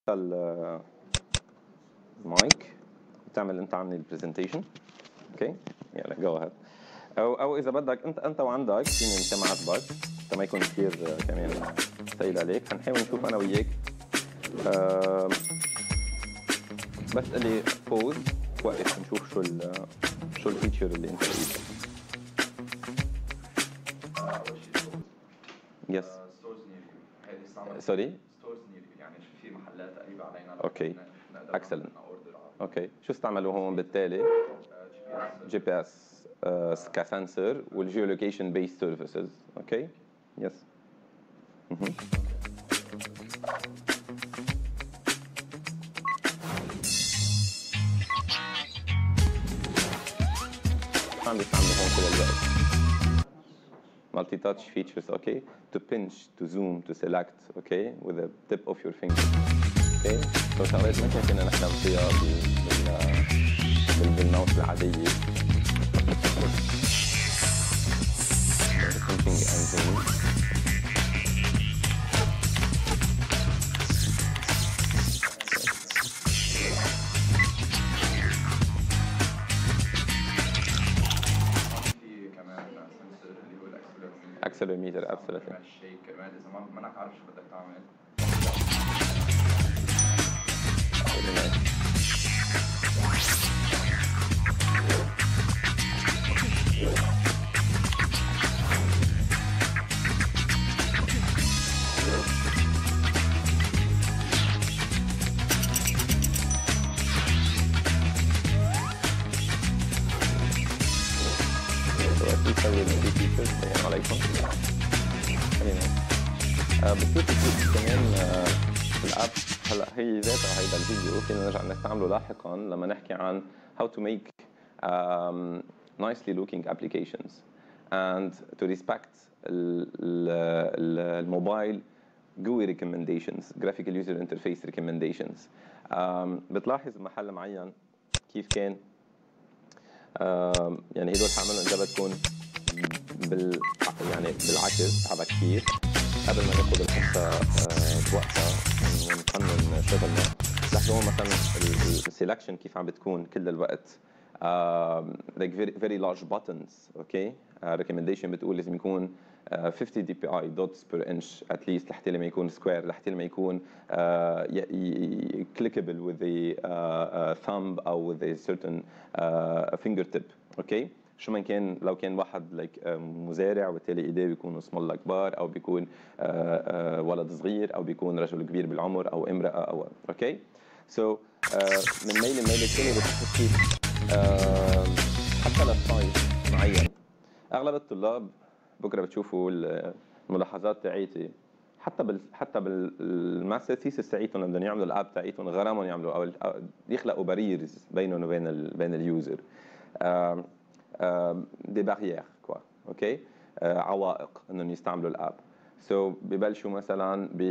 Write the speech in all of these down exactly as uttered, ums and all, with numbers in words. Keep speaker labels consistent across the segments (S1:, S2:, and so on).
S1: المايك تعمل انت عني البرزنتيشن. اوكي يلا جو اهيد. او او اذا بدك انت انت وعندك فيني يمكن ما عجبك حتى ما يكون كثير كمان ثقيل عليك، حنحاول نشوف انا وياك أه بس قل لي بوز وقف نشوف شو ال شو الفيتشر اللي انت لقيته. يس سوري
S2: ستورز نير يعني في محلات قريبه علينا.
S1: اوكي اكسلنت. اوكي شو استعملوا هون بالتالي؟ جي بي اس كسنسور والجيولوكيشن بيس سيرفيسز. اوكي يس عم بيستعملوا هون كل الوقت multi touch features. okay, to pinch, to zoom, to select, okay, with the tip of your finger. okay, so شغلات ما كنا نحلم فيها بال بالماوس العادية. pinching and zoom. accelerometer absolutely.
S2: الشيك كمان اذا ما منك عارف شو بدك تعمل.
S1: السلام عليكم. خلينا بصير كمان الاب هلا هي ذاتها هيدا الفيديو فينا نرجع نستعمله لاحقا لما نحكي عن how to make um, nicely looking applications and to respect الموبايل جي يو اي recommendations graphical user interface recommendations. um, بتلاحظ بمحل معين كيف كان um, يعني هدول حعملهم انت بتكون بال يعني بالعكس على كثير قبل ما ناخذ الحصه بوقتها ونقنن شغلنا. لاحظوا هون مثلا السelection كيف عم بتكون كل الوقت uh, like very very large buttons. اوكي okay? uh, recommendation بتقول لازم يكون uh, fifty D P I dots per inch at least لحتى لما يكون square لحتى لما يكون uh, clickable with the uh, uh, thumb او with a certain uh, fingertip. اوكي okay? شو ما كان لو كان واحد like مزارع وبالتالي ايديه بيكونوا سمول like كبار او بيكون ولد صغير او بيكون رجل كبير بالعمر او امراه او اوكي سو من ميل لميل الثاني بتحس كيف حتى للسايز معين. اغلب الطلاب بكره بتشوفوا الملاحظات تاعيتي حتى بال حتى بالماستر ثيسيس تاعيتهم بدهم يعملوا الاب تاعيتهم غرامهم يعملوا او يخلقوا باريرز بينهم وبين ال بين اليوزر. دي باريير كوا اوكي عوائق انهم يستعملوا الاب. سو so, ببلشوا مثلا ب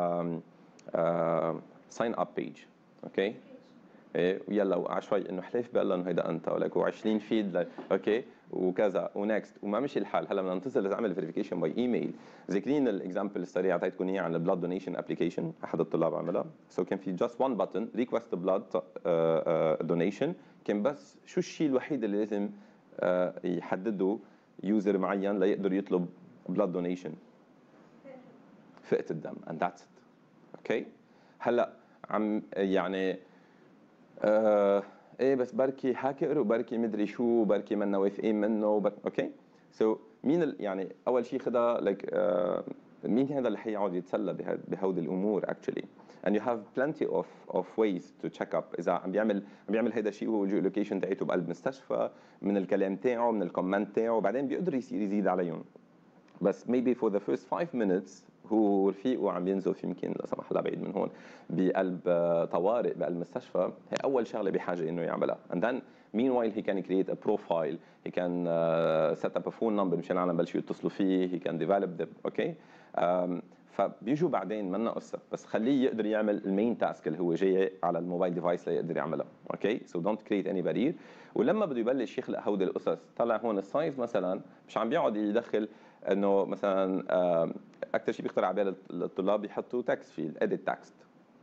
S1: ساين اب بيج اوكي ايه ويلا وعشوائي انه حلف بقول لهم هيدا انت ولك وعشرين فيد اوكي وكذا ونكست وما مشي الحال. هلا بدنا ننتظر لنعمل فيريفيكيشن باي ايميل. ذاكرين الاكزامبل السريع اعطيتكم اياه عن البلاد دونيشن ابلكيشن احد الطلاب عملها. سو so, كان في جاست وان بutton ريكوست بلاد دونيشن كان بس شو الشيء الوحيد اللي لازم يحددوا يوزر معين ليقدر يطلب بلاد دونيشن فئة الدم and that's it. اوكي هلا عم يعني آه ايه بس بركي هاكر وبركي مدري شو بركي منا واثقين منه وبر... اوكي سو so, مين ال... يعني اول شيء خدها لك like, آه مين هذا اللي حيقعد يتسلى بهد... بهودي الامور actually and you have plenty of of ways to check up. اذا عم بيعمل عم بيعمل هيدا الشيء هو الجيو لوكيشن تاعته بقلب مستشفى من الكلام تاعه من الكومنت تاعه وبعدين بيقدر يصير يزيد عليهم. بس maybe for the first five minutes هو رفيقه عم ينزف يمكن لا سمح الله بعيد من هون بقلب طوارئ بقلب مستشفى هي اول شغله بحاجه انه يعملها. and then meanwhile he can create a profile, he can uh, set up a phone number مشان العالم بلشوا يتصلوا فيه, he can develop them. اوكي okay? um, فبيجوا بعدين منا قصه بس خليه يقدر يعمل المين تاسك اللي هو جاي على الموبايل ديفايس ليقدر يعملها. اوكي سو دونت كريت اني بارير. ولما بده يبلش يخلق هودي القصص طلع هون السايز مثلا مش عم بيقعد يدخل انه مثلا اكثر شيء بيخطر على بال الطلاب يحطوا تكست فيلد اديت تكست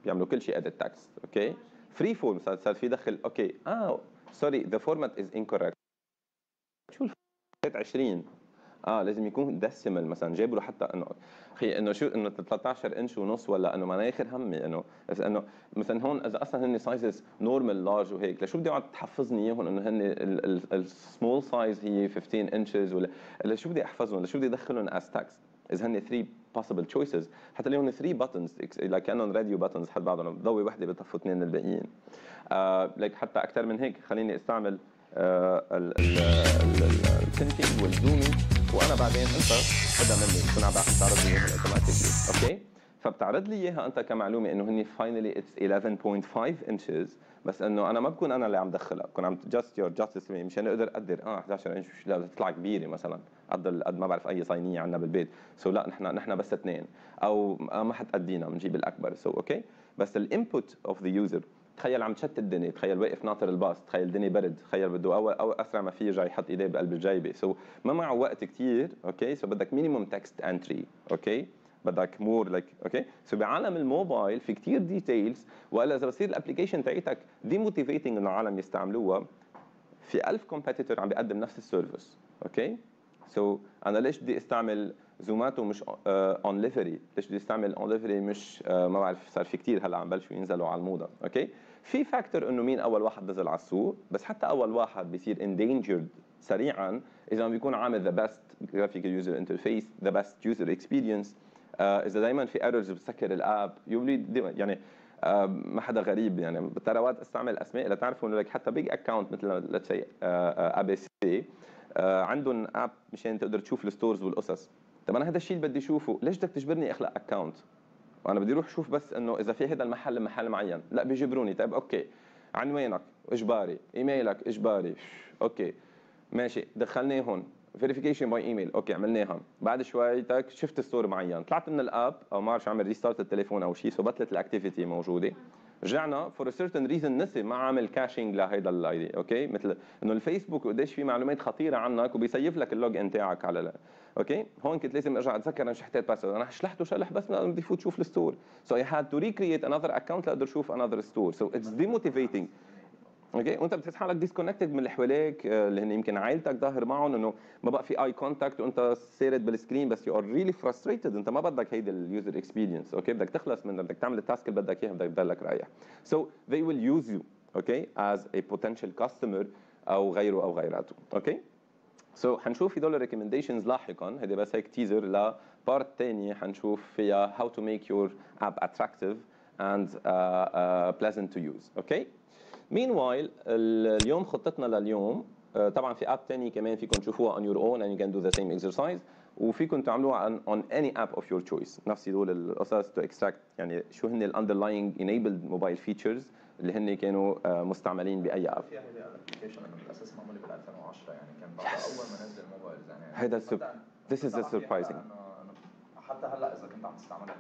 S1: بيعملوا كل شيء edit text اوكي فري فورم صار صار في دخل اوكي اه سوري ذا فورمات از incorrect شو الفورمات عشرين اه لازم يكون ديسيمال مثلا جابوا له حتى انه اخي انه شو انه ثلاثة عشر انش ونص ولا انه ما اخر همي انه انه مثلا هون اذا اصلا هن سايزز نورمال لارج وهيك لشو بدي اقعد تحفظني اياهم انه هن السمول سايز هي خمستاشر انشز ولا ولا شو بدي احفظهم ولا شو بدي ادخلهم از تكست اذا هن ثلاثة possible choices حتى لهم ثلاثة buttons like كانهم راديو buttons حد بعضهم بضوي وحده بطفوا اثنين الباقيين آه لك حتى اكثر من هيك خليني استعمل التنتنج والزومينج وانا بعدين انت بدها مني بكون عم تعرض لي اياها اوتوماتيكلي اوكي فبتعرض لي اياها انت كمعلومه انه هني فاينلي اتس إحدى عشر فاصلة خمسة انشز بس انه انا ما بكون انا اللي عم دخلها بكون عم جاست يور جاستس مشان اقدر اقدر اه إحدى عشر انش لا تطلع كبيره مثلا قد قد ما بعرف اي صينيه عندنا بالبيت سو so لا نحن نحن بس اثنين او ما حتقدينا بنجيب الاكبر سو so اوكي بس الانبوت اوف ذا يوزر تخيل عم تشتت الدنيا تخيل واقف ناطر الباص تخيل الدنيا برد تخيل بده اول او اسرع ما فيه جاي يحط ايديه بقلب الجيبه سو so ما معه وقت كثير اوكي سو so بدك مينيموم تكست انتري اوكي بدك مور لايك اوكي سو بعالم الموبايل في كثير ديتيلز والا اذا بصير الابلكيشن تاعتك دي موتيفيتنج انه العالم يستعملوها في ألف كومبيتيتور عم بيقدم نفس السيرفيس اوكي سو so انا ليش بدي استعمل زوماتو مش اون ليفري ليش بدي استعمل اون ليفري مش uh, ما بعرف صار في كثير هلا عم بلشوا ينزلوا على الموضه اوكي في فاكتور انه مين اول واحد نزل على السوق بس حتى اول واحد بيصير endangered سريعا اذا ما بيكون عامل ذا بيست جرافيكال يوزر انترفيس ذا بيست يوزر اكسبيرينس اذا دائما في ايرورز بتسكر الاب يولي يعني uh, ما حدا غريب يعني بتروات استعمل اسماء لتعرفوا انه لك حتى بيج اكونت مثل ليتس سي اي بي سي عندهم اب مشان تقدر تشوف الستورز والقصص طب انا هذا الشيء اللي بدي اشوفه ليش بدك تجبرني اخلق اكونت وانا بدي اروح اشوف بس انه اذا في هذا المحل محل معين لا بيجبروني طيب اوكي عنوانك اجباري ايميلك اجباري اوكي ماشي دخلناه هون فيريفيكيشن باي ايميل اوكي عملناها بعد شوي تك شفت ستور معين طلعت من الاب او ما بعرف عمل ريستارت التليفون او شيء سو بطلت الاكتيفيتي موجوده رجعنا فور سيرتن ريزن نسي ما عامل كاشينج لهيدا الاي دي اوكي مثل انه الفيسبوك قديش في معلومات خطيره عنك وبيسيف لك اللوج ان تاعك على لا. اوكي هون كنت لازم ارجع اتذكر انا شحتيت باسورد انا شلحته شلح بس بدي فوت شوف الستور سو اي هاد تو ريكرييت انذر اكونت لاقدر اشوف انذر ستور سو اتس ديموتيفيتنج اوكي وانت بتحس حالك ديسكونكتد من اللي حواليك اللي هن يمكن عائلتك ظاهر معهم انه ما بقى في اي كونتاكت وانت سارد بالسكرين بس يو ار ريلي فرستريتد انت ما بدك هيدي اليوزر اكسبيرينس اوكي بدك تخلص من بدك تعمل التاسك اللي بدك اياها بدك تضلك رايح سو they will use you اوكي as a potential customer او غيره او غيراته اوكي سو so, حنشوف هدول الريكومنديشنز لاحقا هيدي بس هيك تيزر لبارت ثانيه حنشوف فيها how to make your app attractive and uh, uh, pleasant to use اوكي meanwhile اليوم خطتنا لليوم طبعا في اب ثانيه كمان فيكم تشوفوها on your own and you can do the same exercise وفيكم تعملوها on any app of your choice نفس هدول القصص to extract يعني شو هن ال underlying enabled mobile features اللي هن كانوا مستعملين باي اب
S2: في هذه الابلكيشن من الاساس معموله بال ألفين وعشرة يعني كان بعد اول ما نزل الموبايلز يعني
S1: هيدا this is the surprising
S2: حتى هلا اذا كنت عم تستعملها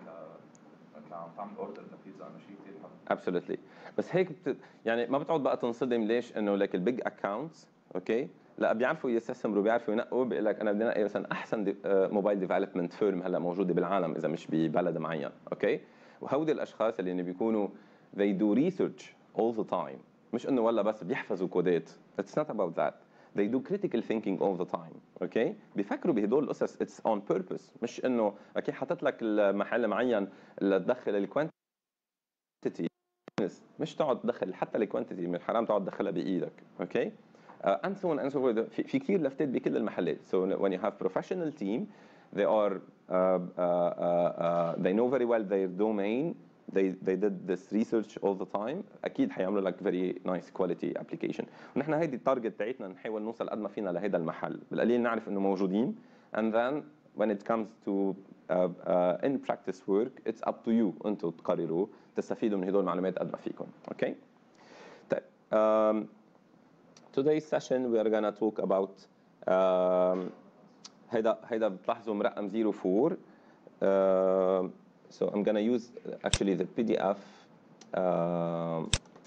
S2: ك عم تعمل اوردر لبيتزا انه شيء كثير حلو
S1: absolutely بس هيك بت... يعني ما بتقعد بقى تنصدم ليش انه لك البيج اكونتس اوكي لا بيعرفوا يستثمروا بيعرفوا ينقوا بيقول لك انا بدي انقي مثلا احسن دي... موبايل ديفلوبمنت فيرم هلا موجوده بالعالم اذا مش ببلد معين اوكي وهودي الاشخاص اللي بيكونوا they do research all the time مش انه والله بس بيحفظوا كودات it's not about that they do critical thinking all the time اوكي بيفكروا بهدول القصص it's on purpose مش انه اوكي حاطط لك المحل معين لتدخل الكوانتيتي مش تقعد تدخل حتى الكوانتيتي من الحرام تقعد تدخلها بايدك اوكي and so on and so forth في, في كثير لفتات بكل المحلات so when you have professional team they are uh, uh, uh, they know very well their domain they they did this research all the time اكيد حيعملوا لك very nice quality application ونحن هيدي التارجت تاعتنا نحاول نوصل قد ما فينا لهيدا المحل بالقليل نعرف انه موجودين and then when it comes to uh, uh, in practice work it's up to you انتم تقرروا تستفيدوا من هدول المعلومات قد ما فيكم اوكي طيب um, today's session we are gonna talk about um, هيدا هيدا بتلاحظوا مرقم zero four uh, so I'm gonna use actually the P D F uh,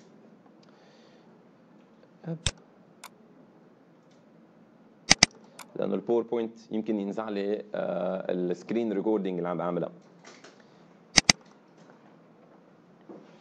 S1: لأنه الباوربوينت يمكن ينزع لي السكرين ريكوردينج اللي عم بعملها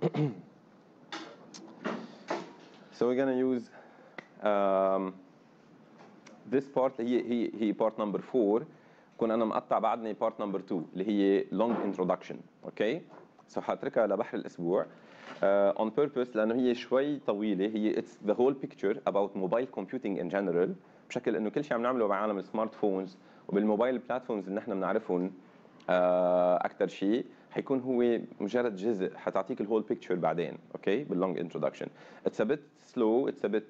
S1: So we're gonna use um, this part هي هي هي part number four. كون انا مقطع بعدني part number two اللي هي long introduction. اوكي. سو حاتركها لبحر الاسبوع uh, on purpose لانه هي شوي طويله. هي it's the whole picture about mobile computing in general بشكل انه كل شيء عم نعمله بعالم السمارت فونز وبالموبايل بلاتفورمز اللي نحن بنعرفهم uh, اكثر شيء حيكون هو مجرد جزء حتعطيك الهول بيكتشر بعدين. اوكي باللونج انتروداكشن اتس ا بت سلو اتس ا بت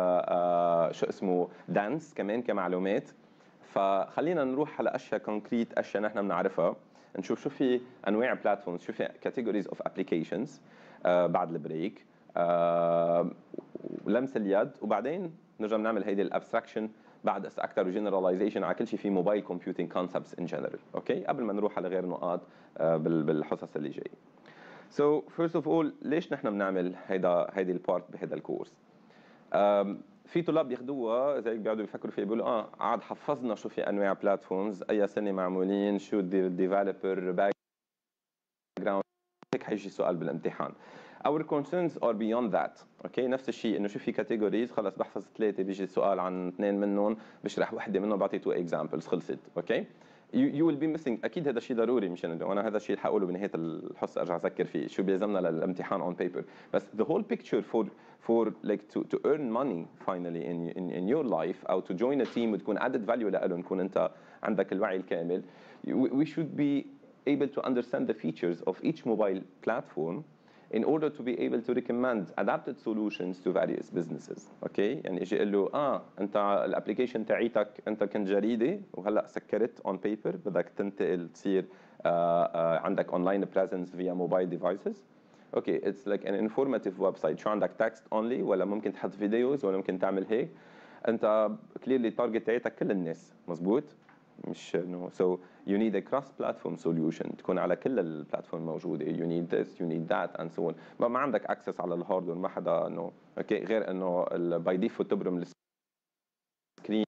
S1: شو اسمه دانس كمان كمعلومات. فخلينا نروح على اشياء كونكريت اشياء نحن بنعرفها نشوف شو في انواع بلاتفورمز شو في كاتيجوريز اوف ابلكيشنز بعد البريك uh, لمس اليد وبعدين نرجع نعمل هيدي الابستراكشن بعد اكثر وجنراليزيشن على كل شيء في موبايل كومبيوتينج كونسبتس ان جنرال. اوكي قبل ما نروح على غير نقاط uh, بالحصص اللي جاي. سو فيرست اوف اول ليش نحن بنعمل هيدا هيدي البارت بهذا الكورس؟ um, في طلاب بياخذوها زي بيقعدوا يفكروا فيها بيقولوا اه عاد حفظنا شو في انواع بلاتفورمز اي سنه معمولين شو الديفلوبر باك جراوند هيك حيجي سؤال بالامتحان. Our concerns are beyond that. اوكي نفس الشيء انه شو في كاتيجوريز خلص بحفظ ثلاثه بيجي سؤال عن اثنين منهم بشرح وحده منهم بعطي تو اكزامبلز خلصت. اوكي you, you will be missing اكيد هذا الشيء ضروري مشان وانا هذا الشيء اللي حقوله بنهايه الحصه ارجع اذكر فيه شو بيلزمنا للامتحان on paper. بس the whole picture for for like to to earn money finally in in in your life او to join a team وتكون added value لهم يكون انت عندك الوعي الكامل. We should be able to understand the features of each mobile platform in order to be able to recommend adapted solutions to various businesses. اوكي يعني اجي اقول له اه انت الابلكيشن تاعيتك انت كنت جريده وهلا سكرت on paper بدك تنتقل تصير uh, uh, عندك online presence via mobile devices. اوكي it's like an informative website شو عندك text only ولا ممكن تحط فيديوز ولا ممكن تعمل هيك. انت clearly target تاعيتك كل الناس مزبوط مش انه so you need a cross platform solution تكون على كل البلاتفورم موجوده you need this you need that and so on. ما, ما عندك access على الهاردوير ما حدا انه اوكي غير انه باي ديفولت تبرم السكرين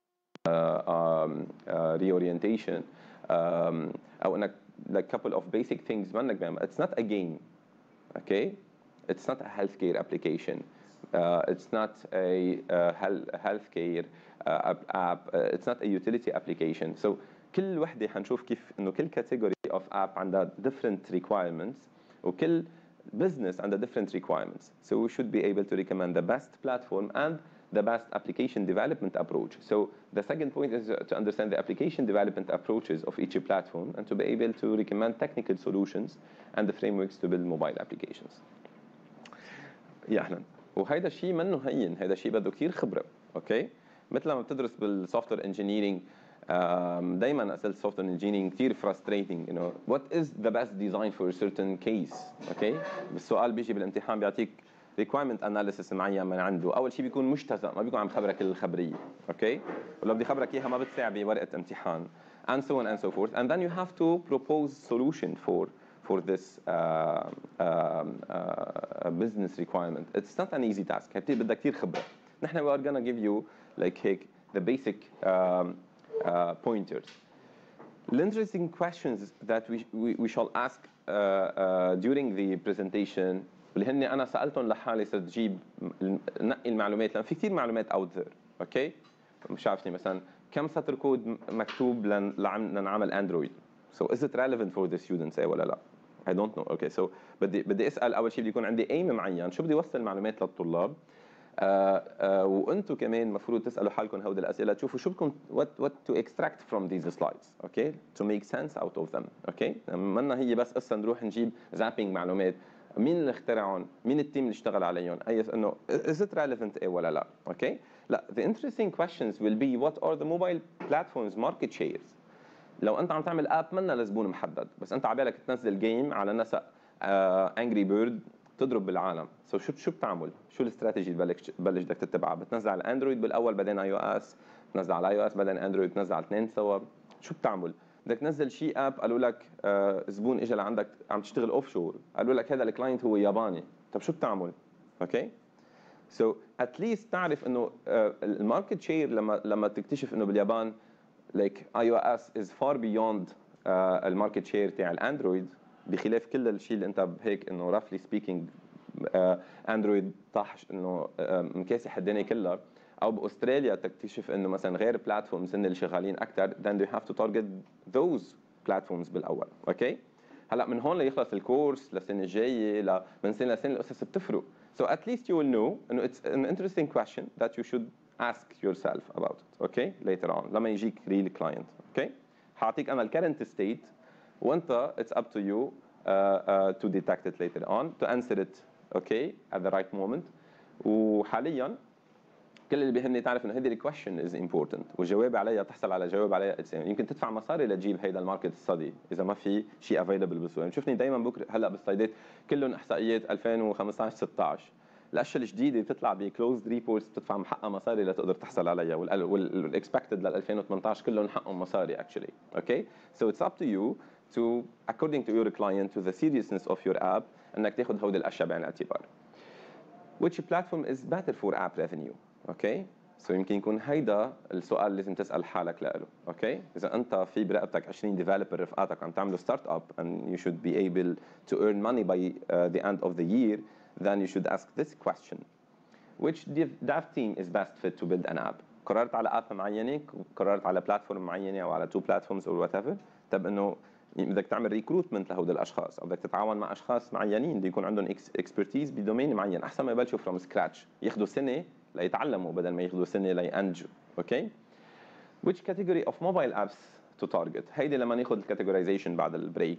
S1: reorientation um, او انك like couple of basic things منك بيعمل. It's not a game. Okay it's not a healthcare application. Uh, it's not a uh, health healthcare uh, app. Uh, it's not a utility application. So كل وحدة حنشوف كيف إنه كل category of app عندها different requirements وكل business عندها different requirements. So we should be able to recommend the best platform and the best application development approach. So the second point is to understand the application development approaches of each platform and to be able to recommend technical solutions and the frameworks to build mobile applications. يا أهلا. وهيدا الشيء منه هين هيدا الشيء بده كثير خبره. اوكي مثل ما بتدرس بالسوفت وير انجينيرنج دائما اسئله السوفت وير انجينيرنج كثير frustrating you know what is the best design for a certain case. اوكي بالسؤال بيجي بالامتحان بيعطيك requirement analysis معين من عنده اول شيء بيكون مجتزأ ما بيكون عم خبرك الخبريه. اوكي ولو بدي خبرك اياها ما بتساعد بورقه امتحان and so on and so forth and then you have to propose solution for for this uh, uh, uh, business requirement. It's not an easy task. بدها كثير خبرة. نحن we are gonna give you like هيك the basic um, uh, pointers. The interesting questions that we we, we shall ask uh, uh, during the presentation اللي هن أنا سألتهم لحالي صرت جيب نقي المعلومات لأن في كثير معلومات out there. أوكي مش عارفني مثلا كم سطر كود مكتوب لن لنعمل أندرويد. So is it relevant for the students ايه ولا لا؟ I don't know. Okay so بدي بدي اسال اول شيء بدي يكون عندي aim معين شو بدي اوصل معلومات للطلاب. آه آه وانتم كمان المفروض تسالوا حالكم هودي الاسئله تشوفوا شو بدكم what what to extract from these slides. okay to make sense out of them. okay منا هي بس قصه نروح نجيب زابينج معلومات مين اللي اخترعهم مين التيم اللي اشتغل عليهم اي انه is it relevant ايه ولا لا. okay لا the interesting questions will be what are the mobile platforms market shares. لو انت عم تعمل اب منا لزبون محدد بس انت عبالك تنزل جيم على نسق انجري بيرد تضرب بالعالم سو so شو شو بتعمل شو الاستراتيجي اللي بلش بلش بدك تتبعها بتنزل على الاندرويد بالاول بعدين اي او اس بتنزل على اي او اس بعدين اندرويد بتنزل على الاثنين سوا شو بتعمل بدك تنزل شيء اب قالوا لك آه زبون اجى لعندك عم تشتغل اوف شور قالوا لك هذا الكلاينت هو ياباني طب شو بتعمل اوكي سو اتليست تعرف انه آه الماركت شير لما لما تكتشف انه باليابان like iOS is far beyond uh, الماركت شير تاع الاندرويد بخلاف كل الشيء اللي انت بهيك انه roughly speaking اندرويد طاح انه مكاسح الدنيا كلها، او باستراليا تكتشف انه مثلا غير بلاتفورمز هن اللي شغالين اكثر، then you have to target those platforms بالاول. اوكي هلا من هون ليخلص الكورس للسنه الجايه ل من سنه لسنه القصص بتفرق. So at least you will know انه it's an interesting question that you should ask yourself about it. اوكي later on لما يجيك real client. اوكي حاعطيك انا الكرنت ستيت وانت it's up to you uh, uh, to detect it later on to answer it okay at the right moment. وحاليا كل اللي بيهمني تعرف انه هذه الكويشن از امبورتنت والجواب عليها تحصل على جواب عليها يمكن تدفع مصاري لتجيب هيدا الماركت ستدي اذا ما في شيء افيلبل بالسوق. يعني شوفني دائما بكره هلا بالسلايدات كلهم احصائيات ألفين وخمسطعش ستطعش، الاشياء الجديده بتطلع بكلوزد ريبورتس بتدفع حقها مصاري لتقدر تحصل عليها، والاكسبكتد لل ألفين وثمانطعش كلهم حقهم مصاري اكشلي. اوكي سو اتس اب تو يو to according to your client to the seriousness of your app انك تاخذ هودي الاشياء بعين الاعتبار. Which platform is better for app revenue؟ اوكي سو يمكن يكون هيدا السؤال اللي لازم تسال حالك له. اوكي اذا انت في برقبتك عشرين ديفلوبر رفقاتك عم تعملوا ستارت اب and you should be able to earn money by uh, the end of the year, then you should ask this question: which dev, dev team is best fit to build an app؟ قررت على اب معينه، قررت على بلاتفورم معينه او على تو بلاتفورمز او وات ايفر، طب انه بدك تعمل ريكروتمنت لهول الاشخاص او بدك تتعاون مع اشخاص معينين بده يكون عندهم اكسبرتيز بدومين معين، احسن ما يبلشوا فروم سكراتش ياخذوا سنه ليتعلموا بدل ما ياخذوا سنه لينجوا. اوكي which category of mobile apps to target؟ هيدي لما ناخذ الكاتيجورايزيشن بعد البريك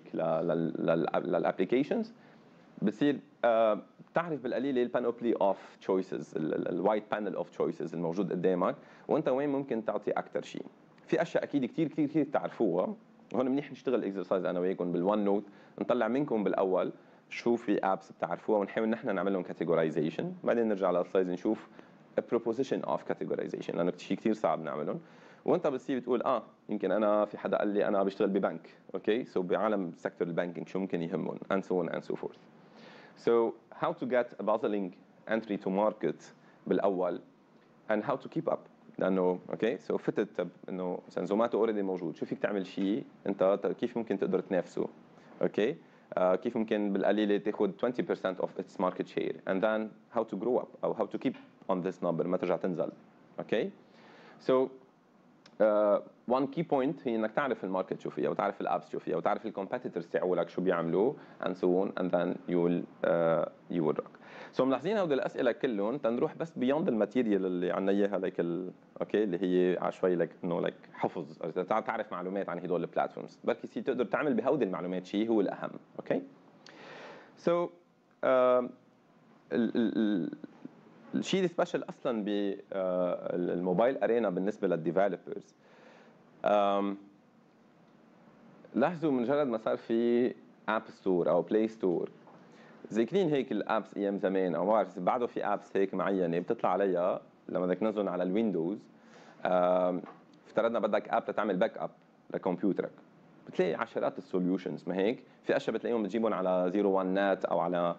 S1: للابلكيشنز بتصير آه تعرف بالقليله البانوبلي اوف تشويسز، الوايد بانل اوف تشويسز الموجود قدامك وانت وين ممكن تعطي اكثر شيء. في اشياء اكيد كثير كثير كثير تعرفوها، وهون منيح نشتغل اكسرسايز انا وياكم بالون نوت نطلع منكم بالاول شو في ابس بتعرفوها ونحاول نحن نعمل لهم كاتيجورايزيشن، بعدين نرجع للسلايدز نشوف a proposition of categorization لانه شيء كثير صعب نعملهم. وانت بتصير بتقول اه يمكن انا في حدا قال لي انا بشتغل ببنك، اوكي سو so بعالم سيكتور البانكينج شو ممكن يهمهم and so on and so forth. So how to get a puzzling entry to market بالاول and how to keep up، لانه اوكي سو فتت انه مثلا زوماتو اوريدي موجود، شو فيك تعمل شيء انت كيف ممكن تقدر تنافسه. اوكي uh, كيف ممكن بالقليله تاخذ twenty percent of its market share and then how to grow up او how to keep on this number ما ترجع تنزل. اوكي سو uh, one key point هي انك تعرف الماركت شو فيها وتعرف الابس شو فيها وتعرف الكومبيتيتورز تاعولك شو بيعملوا and so on and then you will uh, you will rock. سو so ملاحظين هودي الاسئله كلهم تنروح بس بيوند الماتيريال اللي عنا اياها ليك ال... اوكي اللي هي عشوائي لك انه لك حفظ تعرف معلومات عن هدول البلاتفورمز، بركي سي تقدر تعمل بهودي المعلومات شيء هو الاهم. اوكي سو so, uh, الشيء السبيشال اصلا بالموبايل ارينا بالنسبه للديفلوبرز لاحظوا مجرد ما صار في اب ستور او بلاي ستور ذاكرين هيك الابس ايام زمان او ما بعرف بعده في ابس هيك معينه بتطلع عليها لما بدك تنزلهم على الويندوز، افترضنا بدك اب لتعمل باك اب لكمبيوترك بتلاقي عشرات السوليوشنز، ما هيك في اشياء بتلاقيهم بتجيبهم على زيرو وان نت او على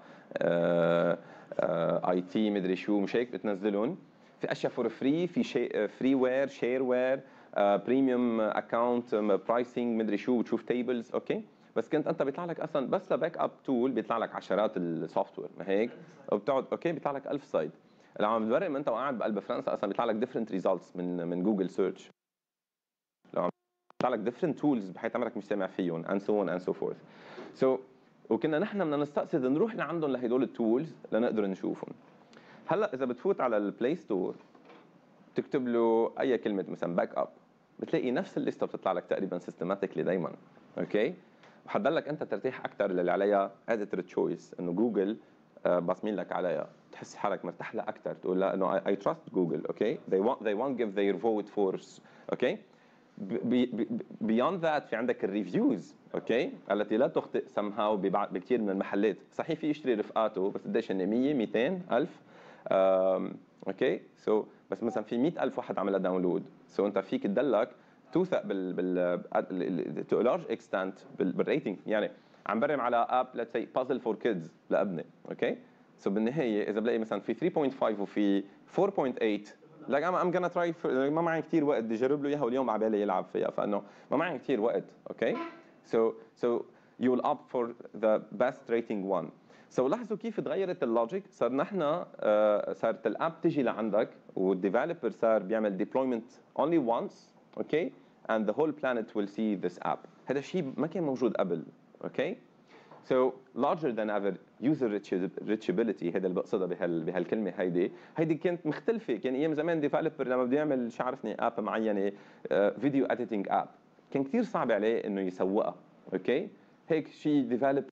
S1: اي تي مدري شو مش هيك بتنزلهم، في اشياء فور فري في شيء فري وير شير وير بريميوم اكونت برايسنج مدري شو بتشوف تيبلز. اوكي بس كنت انت بيطلع لك اصلا بس لباك اب تول بيطلع لك عشرات السوفت وير ما هيك وبتقعد اوكي بيطلع لك ألف سايد. لو عم بتبرر ما انت وقاعد بقلب فرنسا اصلا بيطلع لك ديفرنت ريزلتس من من جوجل سيرش، لو عم بيطلع لك ديفرنت تولز بحيث عمرك مش سامع فيهم and so on and so forth. سو so, وكنا نحن بدنا نستقصد نروح لعندهم لهدول التولز لنقدر نشوفهم. هلا اذا بتفوت على البلاي ستور تكتب له اي كلمه مثلا باك اب بتلاقي نفس الليسته بتطلع لك تقريبا سيستماتيكلي دائما. اوكي وحتضلك انت ترتاح اكثر للي عليها اديتور تشويس انه جوجل باصمين لك عليها تحس حالك مرتاح لها اكثر تقول لا انه اي تراست جوجل. اوكي they want they won't give their vote for اوكي beyond that في عندك الريفيوز اوكي التي لا تخطئ somehow بكثير من المحلات، صحيح في يشتري رفقاته بس قديش هن مية ميتين ألف اوكي سو so, بس مثلا في مية ألف واحد عملها داونلود سو so, انت فيك تدلك توثق بال بال تو لارج اكستنت بالريتنج. يعني عم برم على اب ليتس سي بازل فور كيدز لابني اوكي سو so, بالنهايه اذا بلاقي مثلا في ثري بوينت فايف وفي فور بوينت ايت like I'm, I'm gonna try for, ما معي كثير وقت بدي اجرب له اياها واليوم على بالي يلعب فيها فانه ما معي كثير وقت. اوكي سو سو you will opt for the best rating one. سو لاحظوا كيف تغيرت اللوجيك. صار نحن uh, صارت الاب تجي لعندك والديفلوبر صار بيعمل ديبلويمنت only once اوكي okay? and the whole planet will see this app. هذا الشيء ما كان موجود قبل اوكي okay? So larger than ever user reachability هذا اللي بقصدها بهال بهالكلمه هيدي هيدي كانت مختلفه. كان ايام زمان ديفلوبر لما بده يعمل شو عرفني اب معينه فيديو اديتنج اب كان كثير صعب عليه انه يسوقها اوكي okay? هيك شيء ديفلوبر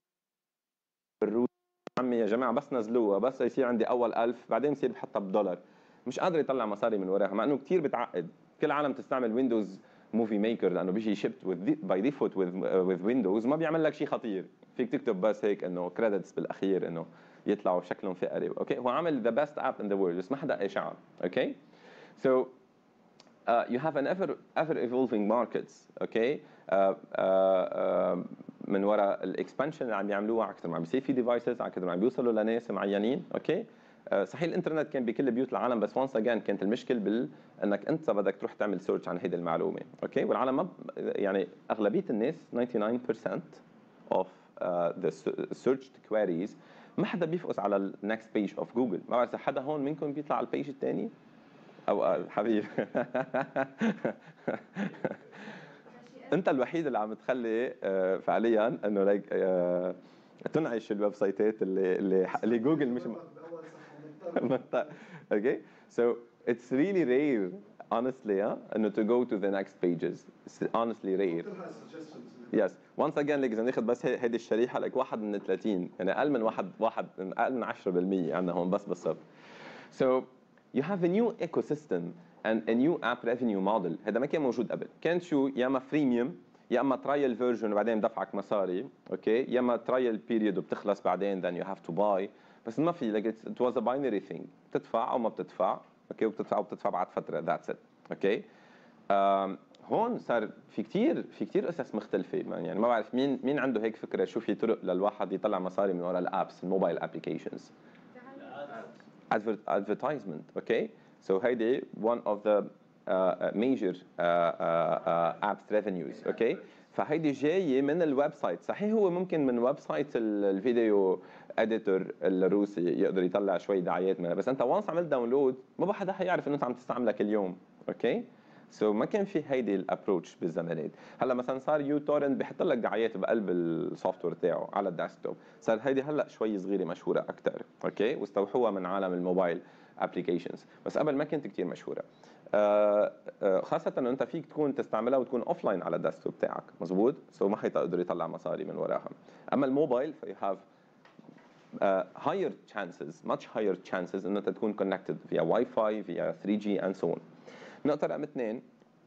S1: عمي يا جماعه بس نزلوها بس يصير عندي اول ألف بعدين بصير بحطها بدولار مش قادر يطلع مصاري من وراها مع انه كثير بتعقد. كل العالم تستعمل ويندوز موفي ميكر لانه بيجي شيبت باي ديفولت وذ ويندوز ما بيعمل لك شيء خطير فيك تكتب بس هيك انه كريدتس بالاخير انه يطلعوا شكلهم فقري اوكي. هو عامل ذا بيست اب ان ذا وورلد بس ما حدا اشعر اوكي. سو Uh, you have an ever ever evolving markets okay uh, uh, uh, من وراء الاكسبانشن اللي عم يعملوها اكثر ما عم بيصير في ديفايسز اكثر ما عم بيوصلوا لناس معينين اوكي. uh, صحيح الانترنت كان بكل بيوت العالم بس وانس اجين كانت المشكله بال انك انت بدك تروح تعمل سيرش عن هيدي المعلومه اوكي. والعالم ما يعني اغلبيه الناس ninety-nine percent of uh, the searched queries ما حدا بيفقس على النكست بيج اوف جوجل. ما بعرف حدا هون منكم بيطلع على البيج الثاني او قال حبيبي انت الوحيد اللي عم تخلي فعليا انه ليك تنعش الويب سايتات اللي اللي اللي جوجل مش اوكي. سو اتس ريلي رير honestly ها انه to go to the next pages. It's honestly rare. Yes. Once again لك اذا ناخذ بس هيدي الشريحه لك واحد من ثلاثين يعني اقل من واحد واحد اقل من عشرة بالمية عندنا هون بس بالصف. So you have a new ecosystem and a new app revenue model. هذا ما كان موجود قبل. كان شو يا اما فريميوم يا اما ترايل فيرجن وبعدين بدفعك مصاري اوكي يا اما ترايل بيريود وبتخلص بعدين then you have to buy. بس ما في like it was a binary thing بتدفع او ما بتدفع اوكي وبتدفع وبتدفع بعد فتره that's it اوكي. um, هون صار في كثير في كثير قصص مختلفه يعني ما بعرف مين مين عنده هيك فكره شو في طرق للواحد يطلع مصاري من وراء الابس الموبايل ابلكيشنز. advertisement okay. so هيدي one of the uh, major uh, uh, apps revenues okay. فهيدي جايه من الويب سايت. صحيح هو ممكن من ويب سايت الفيديو اديتور الروسي يقدر يطلع شوي دعايات منها بس انت وانس عملت داونلود ما حدا حيعرف انه انت عم تستعملها كل يوم اوكي. سو so ما كان في هيدي الابروتش بالزمانات. هلا مثلا صار يو تورنت بيحط لك دعايات بقلب السوفت وير تاعه على الديسكتوب. صار هيدي هلا شوي صغيره مشهوره اكثر اوكي واستوحوها من عالم الموبايل ابلكيشنز بس قبل ما كانت كثير مشهوره. آه آه خاصه انه انت فيك تكون تستعملها وتكون اوف لاين على الديسكتوب تاعك مزبوط. سو so ما حيقدر يطلع مصاري من وراها. اما الموبايل فيو هاف uh, higher chances much higher chances انه انت تكون connected via Wi-Fi via three G and so on. نقطة رقم اثنين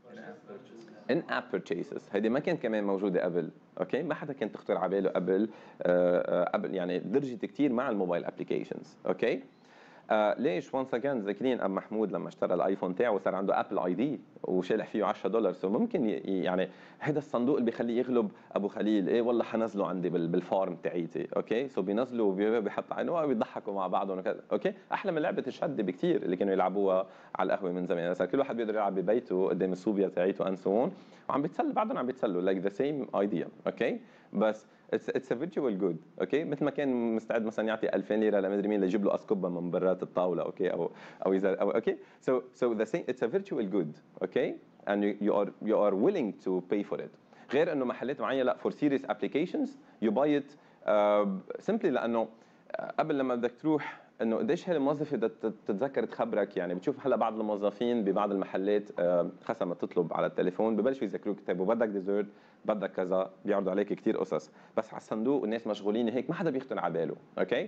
S1: in app purchases هيدي ما كانت كمان موجودة قبل اوكي. ما حدا كان تخطر على باله قبل آه قبل يعني درجت كثير مع الموبايل ابلكيشنز اوكي. آه ليش وانس اجين ذاكرين ام محمود لما اشترى الايفون تاعه وصار عنده ابل اي دي وشالح فيه عشرة دولار سو ممكن يعني هذا الصندوق اللي بيخليه يغلب ابو خليل ايه والله حنزله عندي بالفارم تاعيتي اوكي. سو بينزلوا بيحط عينه وبيضحكوا مع بعضهم وكذا اوكي. احلى من لعبه الشد بكثير اللي كانوا يلعبوها على القهوه من زمان. صار كل واحد بيقدر يلعب ببيته قدام الصوبيا تاعيته ان سو وعم بيتسلى بعدهم عم بيتسلوا لايك ذا سيم ايديا اوكي. بس اتس اتس ا فيرتشوال جود اوكي. مثل ما كان مستعد مثلا يعطي ألفين ليره لمدري مين ليجيب له اسكوبه من برات الطاوله اوكي او او اذا او اوكي. سو سو ذا سيم اتس ا فيرتشوال جود اوكي and you, you are you are willing to pay for it. غير انه محلات معينه لا for serious applications you buy it uh, simply لانه قبل لما بدك تروح انه قديش هالموظفه بدها تتذكر تخبرك. يعني بتشوف هلا بعض الموظفين ببعض المحلات خاصه ما تطلب على التليفون ببلشوا يذكروك طيب وبدك ديزرت بدك كذا بيعرضوا عليك كثير قصص بس على الصندوق الناس مشغولين هيك ما حدا بيخطر على باله اوكي.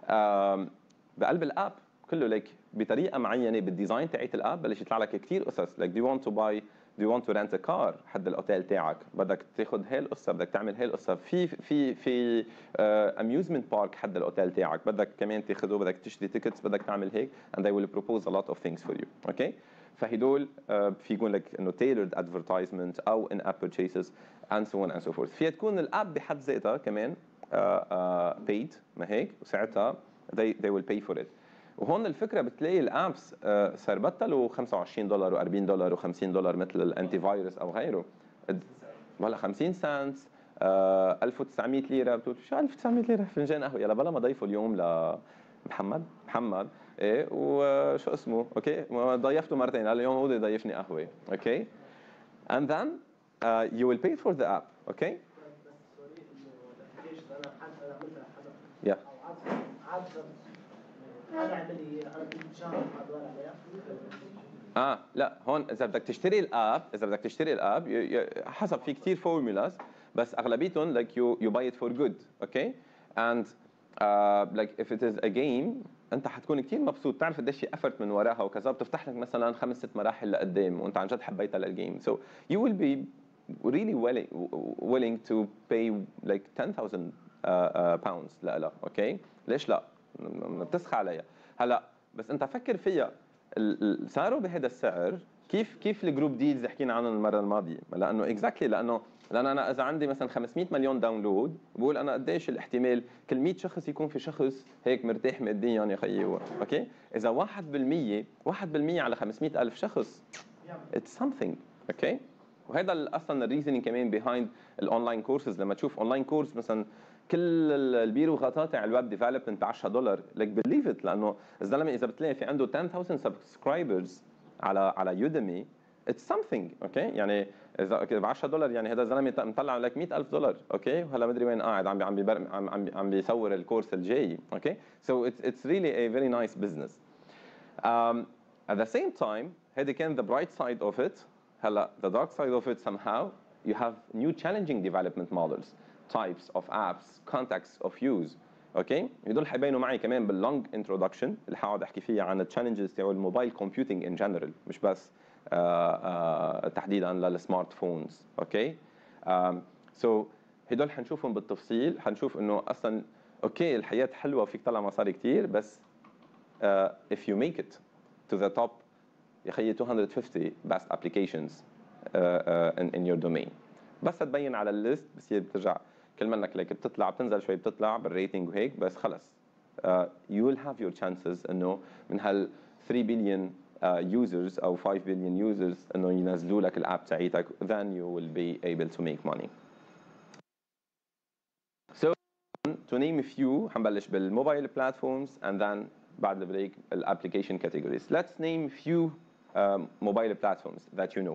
S1: بقلب الاب كله ليك بطريقه معينه بالديزاين تاعت الاب بلش يطلع لك كثير قصص like do you want to buy do you want to rent a car حد الاوتيل تاعك بدك تاخذ هاي القصه بدك تعمل هاي القصه في في في اميوزمنت بارك حد الاوتيل تاعك بدك كمان تاخذه بدك تشتري تيكتس بدك تعمل هيك and they will propose a lot of things for you اوكي. فهدول في يقول لك انه tailored advertisement او in app purchases and so on and so forth. فيها تكون الاب بحد ذاتها كمان uh, uh, paid ما هيك وساعتها they they will pay for it. وهون الفكره بتلاقي الابس صار بطلوا خمسة وعشرين دولار وأربعين دولار وخمسين دولار مثل الانتي فايروس او غيره ولا خمسين سنت آه ألف وتسعمية ليره، بتقول شو ألف وتسعمية ليره فنجان قهوه؟ يلا بلا ما ضيفه اليوم لمحمد محمد ايه وشو اسمه اوكي ضيفته مرتين، هلا اليوم هو بده يضيفني قهوه اوكي. and then uh, you will pay for the app okay. yeah اه لا هون اذا بدك تشتري الاب اذا بدك تشتري الاب ي- ي- حسب في كثير فورمولاز بس اغلبيتهم like you you buy it for good okay. and uh, like if it is a game انت حتكون كثير مبسوط، تعرف قديش في افرت من وراها وكذا، بتفتح لك مثلا خمس ست مراحل لقدام وانت عن جد حبيتها للجيم. so you will be really willing willing to pay like ten thousand uh, uh, pounds لها اوكي. ليش لا؟ بتسخى عليها. هلا بس انت فكر فيها، ال- ال- صاروا بهذا السعر كيف كيف الجروب ديلز حكينا عنهم المره الماضيه، لانه اكزاكتلي لانه لان انا اذا عندي مثلا خمسمية مليون داونلود بقول انا قديش الاحتمال كل مية شخص يكون في شخص هيك مرتاح ماديا يا خيي هو اوكي. اذا واحد بالمية واحد بالمية على خمسمية الف شخص it's something اوكي. وهذا اصلا الريزنينج كمان بيهايند الاونلاين كورسز. لما تشوف اونلاين كورس مثلا كل البيروغات تاع الويب ديفلوبمنت ب عشرة دولار لك بليف ات، لانه الزلمه اذا بتلاقي في عنده عشرة آلاف سبسكرايبرز على على يوديمي اتس سمثينج اوكي. يعني اذا ب عشرة دولار يعني هذا الزلمه مطلع لك مية ألف دولار اوكي، وهلا مدري وين قاعد عم عم بيبر... عم عم عم بيصور الكورس الجاي اوكي. سو اتس اتس ريلي ا فيري نايس بزنس. at the same time هذه كان the bright side of it. هلا the dark side of it somehow you have new challenging development models, types of apps, contexts of use اوكي. هدول حيبينوا معي كمان باللونج انترودكشن اللي حقعد احكي فيها عن التشالنجز تاع الموبايل كومبيوتينج ان جنرال، مش بس uh, uh, تحديدا للسمارت فونز اوكي. سو هدول حنشوفهم بالتفصيل، حنشوف انه اصلا اوكي الحياه حلوه وفيك تطلع مصاري كثير بس uh, if you make it to the top يا خيي two hundred fifty best applications uh, uh, in, in your domain. بس تبين على الليست بصير بترجع كل منك لك بتطلع بتنزل شوي بتطلع بالريتنج وهيك بس خلص. uh, you will have your chances انه من هال three billion uh, users او five billion users انه ينزلوا لك الاب تاعيتك then you will be able to make money. So to name a few حنبلش بالموبايل platforms and then بعد البريك الابلكيشن categories. Let's name a few um, mobile platforms that you know.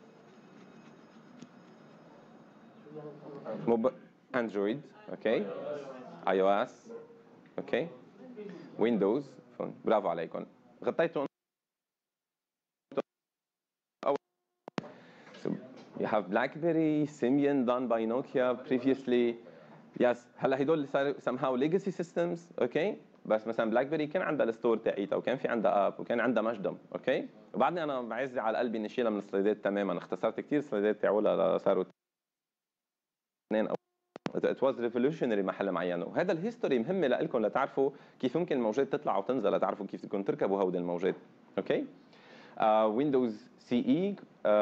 S1: Mob- Android, okay. iOS, okay. Windows phone. برافو عليكم. غطيتوا. So you have BlackBerry, Symbian done by Nokia previously. Yes, هلا هدول صاروا somehow legacy systems, okay. بس مثلا بلاك بيري كان عندها الستور تاعيتها وكان في عندها اب وكان عندها مشدم اوكي. وبعدني انا بعزي على قلبي اني اشيلها من السلايدات تماما، اختصرت كثير سلايدات تاعولها صاروا اثنين او it was revolutionary محل معين. وهذا الهيستوري مهمه لكم لتعرفوا كيف ممكن الموجات تطلع وتنزل، لتعرفوا كيف بدكم تركبوا هودي الموجات اوكي. ويندوز سي اي،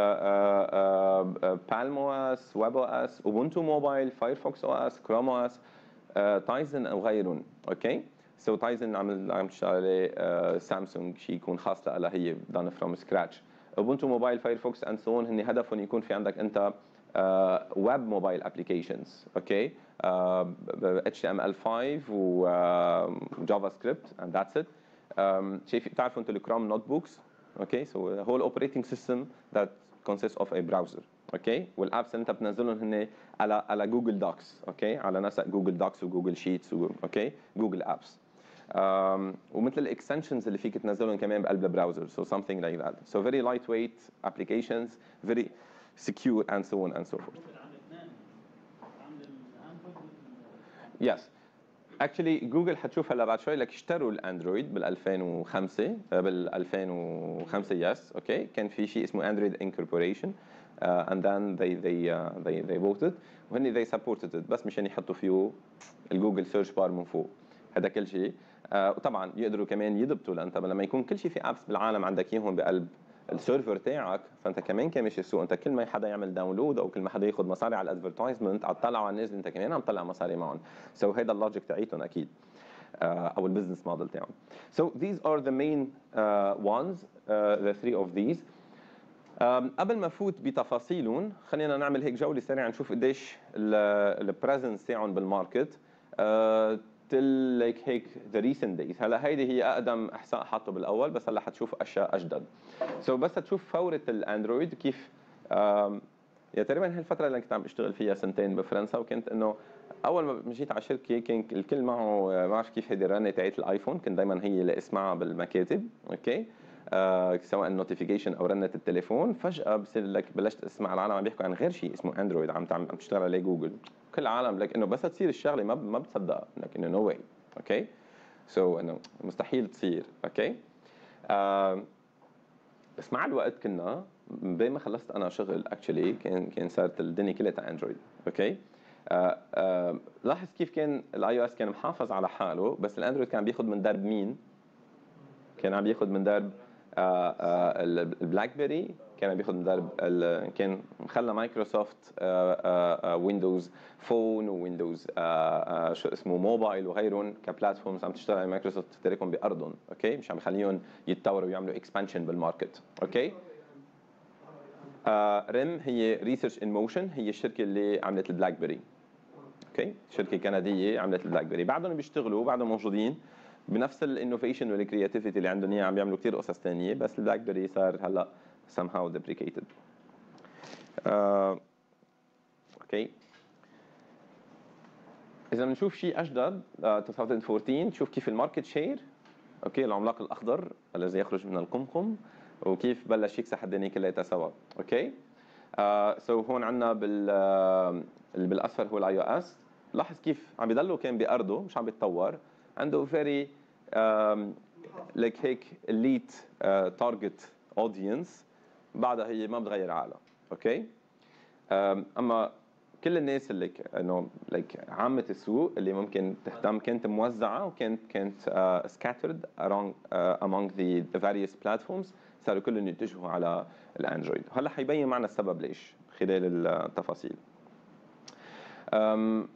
S1: بالم او اس، ويب او اس، اوبونتو موبايل، فايرفوكس او اس، كروم او اس، تايزن او غيرهم اوكي. سو تايزن عم عم تشتغل عليه سامسونج شيء يكون خاص لها هي done from scratch. اوبونتو موبايل، فايرفوكس اند سو اون هن هدفهم يكون في عندك انت ويب موبايل ابلكيشنز اوكي. اتش تي ام ال خمسة وجافا سكريبت and that's it. um, شايف بتعرفوا انتوا الكروم نوت بوكس اوكي. سو the whole operating system that consists of a browser اوكي. والابس اللي انت بتنزلهم هن على على جوجل دوكس اوكي، على نسق جوجل دوكس وجوجل شيتس اوكي جوجل ابس. um, ومثل الاكستنشنز اللي فيك تنزلهم كمان بقلب البراوزر. so something like that. so very lightweight applications, very secure and so on and so forth. yes actually جوجل حتشوف هلا بعد شوي لك اشتروا الاندرويد بال ألفين وخمسة بال ألفين وخمسة يس اوكي. كان في شيء اسمه اندرويد انكوربوريشن uh, and then they they uh, they they bought it وهن they supported it بس مشان يحطوا فيه الجوجل سيرش بار من فوق. هذا كل شيء. uh, وطبعا يقدروا كمان يضبطوا لانت لما يكون كل شيء في ابس بالعالم عندك اياهم بقلب السيرفر تاعك فانت كمان كمشي السوق. انت كل ما حدا يعمل داونلود او كل ما حدا ياخذ مصاري على الادفرتايزمنت عم تطلعوا على الناس انت كمان عم تطلع مصاري معهم. سو so هيدا اللوجيك تاعيتهم اكيد uh, او البزنس موديل تاعهم. So these are the main uh, ones, uh, the three of these. أم، قبل ما فوت بتفاصيلهم خلينا نعمل هيك جوله سريعه نشوف قديش البريزنس تاعهم بالماركت تل ليك هيك ذا ريسنت دايز. هلا هيدي هي اقدم احصاء حاطه بالاول، بس هلا حتشوف اشياء اجدد. سو so بس تشوف فوره الاندرويد كيف. يا تقريبا هالفتره اللي كنت عم بشتغل فيها سنتين بفرنسا، وكنت انه اول ما جيت على شركه كان الكل معه ما بعرف كيف هيدي الرنه تاعت الايفون، كنت دائما هي اللي اسمعها بالمكاتب. اوكي آه سواء نوتيفيكيشن او رنه التليفون، فجاه بصير لك بلشت اسمع العالم عم بيحكوا عن غير شيء اسمه اندرويد، عم عم تشتغل عليه جوجل. كل العالم لك انه بس تصير الشغله ما ما بتصدقها، لك انه نو واي. اوكي سو انه مستحيل تصير. اوكي آه بس مع الوقت كنا بين ما خلصت انا شغل اكشلي كان كان صارت الدنيا كلها اندرويد. اوكي آه آه لاحظ كيف كان الاي او اس كان محافظ على حاله، بس الاندرويد كان بياخذ من درب مين؟ كان عم بياخذ من درب آه آه البلاك بيري، كان عم بياخذ من درب كان مخلى مايكروسوفت ويندوز فون وويندوز شو اسمه موبايل وغيرهم كبلاتفورمز عم تشتغل على مايكروسوفت تتركهم بارضهم. اوكي مش عم يخليهم يتطوروا ويعملوا اكسبانشن بالماركت. اوكي آه ريم هي ريسيرش ان موشن، هي الشركه اللي عملت البلاك بيري. اوكي شركه كنديه عملت البلاك بيري، بعدهم بيشتغلوا بعدهم موجودين بنفس الانوفيشن والكرياتيفيتي اللي عندهم اياه، عم بيعملوا كثير قصص ثانيه، بس البلاك بيري صار هلا somehow deprecated. آه، اوكي اذا بنشوف شيء اجدد آه، ألفين وأربعطعش نشوف كيف الماركت شير. اوكي العملاق الاخضر الذي يخرج من القمقم، وكيف بلش يكسح الدنيا كلها سوا. اوكي آه سو هون عندنا بال اللي بالاصفر هو الاي او اس. لاحظ كيف عم بيضلوا كان بارضه مش عم بيتطور، عنده فيري لك هيك elite تارجت اودينس، بعدها هي ما بتغير عقلها. اوكي اما كل الناس اللي انه لايك عامه السوق اللي ممكن تهتم كانت موزعه وكانت كانت uh, scattered around uh, among the, the various platforms، صاروا كلهم يتجهوا على الاندرويد. هلا حيبين معنا السبب ليش خلال التفاصيل. um,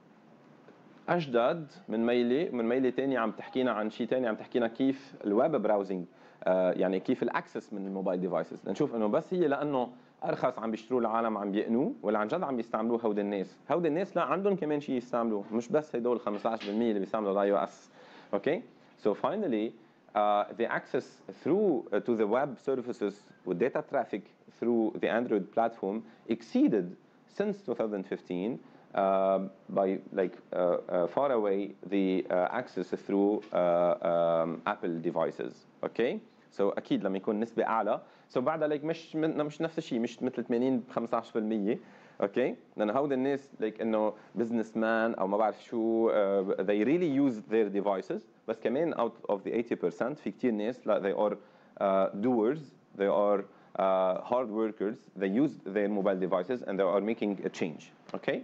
S1: اجدد من ميلي من ميلي ثانيه عم تحكينا عن شيء ثاني، عم تحكينا كيف الويب براوزنج آه يعني كيف الاكسس من الموبايل ديفايسز. لنشوف انه بس هي لانه ارخص عم بيشتروا العالم عم بيقنوا، ولا عن جد عم بيستعملوه هود الناس؟ هود الناس لا عندهم كمان شيء يستعملوه، مش بس هدول خمسة عشر بالمية اللي بيستعملوا الاي او اس. اوكي so finally uh, the access through uh, to the web services with data traffic through the Android platform exceeded since twenty fifteen Uh, by like uh, uh, far away the uh, access through uh, um, Apple devices. Okay so اكيد لما يكون نسبه اعلى so بعدها like مش مش نفس الشيء، مش مثل ثمانين خمسة عشر بالمية. اوكي لانه هود الناس like انه بزنس مان او ما بعرف شو uh, they really use their devices، بس كمان out of the eighty percent في كثير ناس لا they are uh, doers, they are uh, hard workers, they use their mobile devices and they are making a change. Okay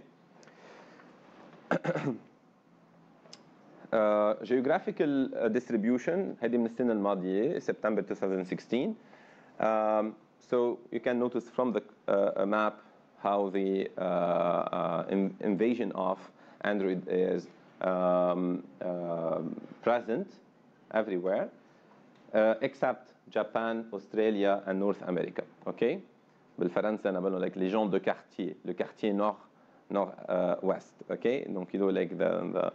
S1: Uh, geographical distribution هذه من السنة الماضية September twenty sixteen. Um, so you can notice from the uh, map how the uh, uh, in invasion of Android is um, uh, present everywhere uh, except Japan, Australia and North America. Okay بالفرنسا نقول like les gens de quartier, le quartier nord nord uh, west. Okay donc il like the, the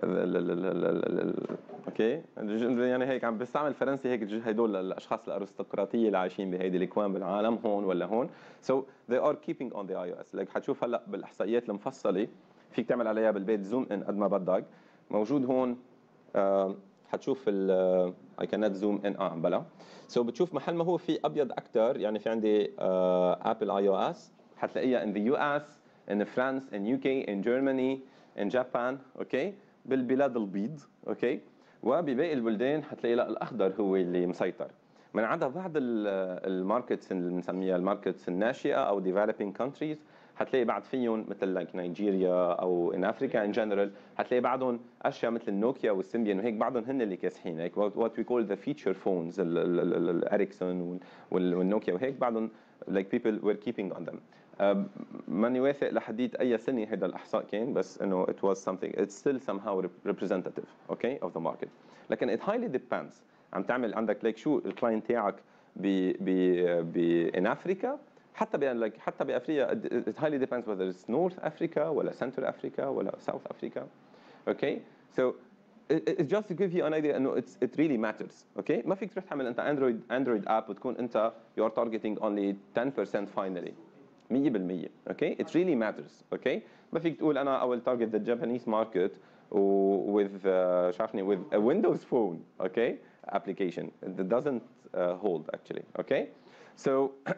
S1: اوكي يعني هيك عم بستعمل فرنسي هيك هدول الاشخاص الارستقراطيه اللي عايشين بهيدي الاكوان بالعالم هون ولا هون. so they are keeping on the اي او اس. like حتشوف هلا بالاحصائيات المفصله فيك تعمل عليها بالبيت زوم ان قد ما بدك، موجود هون آه حتشوف ال اي كانت زوم ان اه بلا سو so بتشوف محل ما هو في ابيض اكثر يعني في عندي ابل اي او اس حتلاقيها in the يو اس in France in يو كي in Germany in Japan. اوكي بالبلاد البيض. اوكي وبباقي البلدان حتلاقي لا الاخضر هو اللي مسيطر، من عدا بعض الماركتس اللي بنسميها الماركتس الناشئه او developing countries حتلاقي بعد فيهم مثل like نيجيريا او in Africa in general حتلاقي بعضهم اشياء مثل النوكيا والسيمبيان وهيك بعضهم هن اللي كاسحين like what we call the feature phones الاريكسون والنوكيا وهيك بعضهم like people were keeping on them. ماني واثق لحديت اي سنه هذا الاحصاء كان، بس انه it was something it's still somehow representative okay of the market. لكن it highly depends عم تعمل عندك ليك شو الكلاينت تاعك ب ب ب in Africa حتى ب like حتى بافريقيا it highly depends whether it's North Africa ولا Central Africa ولا South Africa. Okay, so it's just to give you an idea انه it's it really matters. Okay, ما فيك تروح تعمل انت اندرويد اندرويد اب وتكون انت you are targeting only ten percent finally مية بالمية. Okay, it really matters. Okay, ما فيك تقول انا I will target the Japanese market with uh, شافني with a Windows phone. Okay, application it doesn't uh, hold actually. Okay, so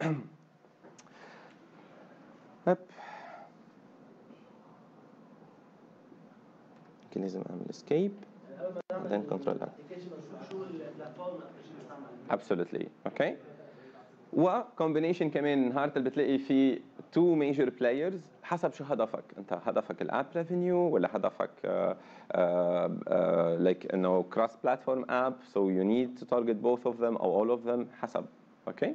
S1: يمكن لازم اعمل escape then control N. Absolutely. Okay. و combination كمان نهار اللي بتلاقي في two major players حسب شو هدفك. انت هدفك الاب revenue ولا هدفك uh, uh, uh, like انه cross platform app, so you need to target both of them or all of them حسب. Okay.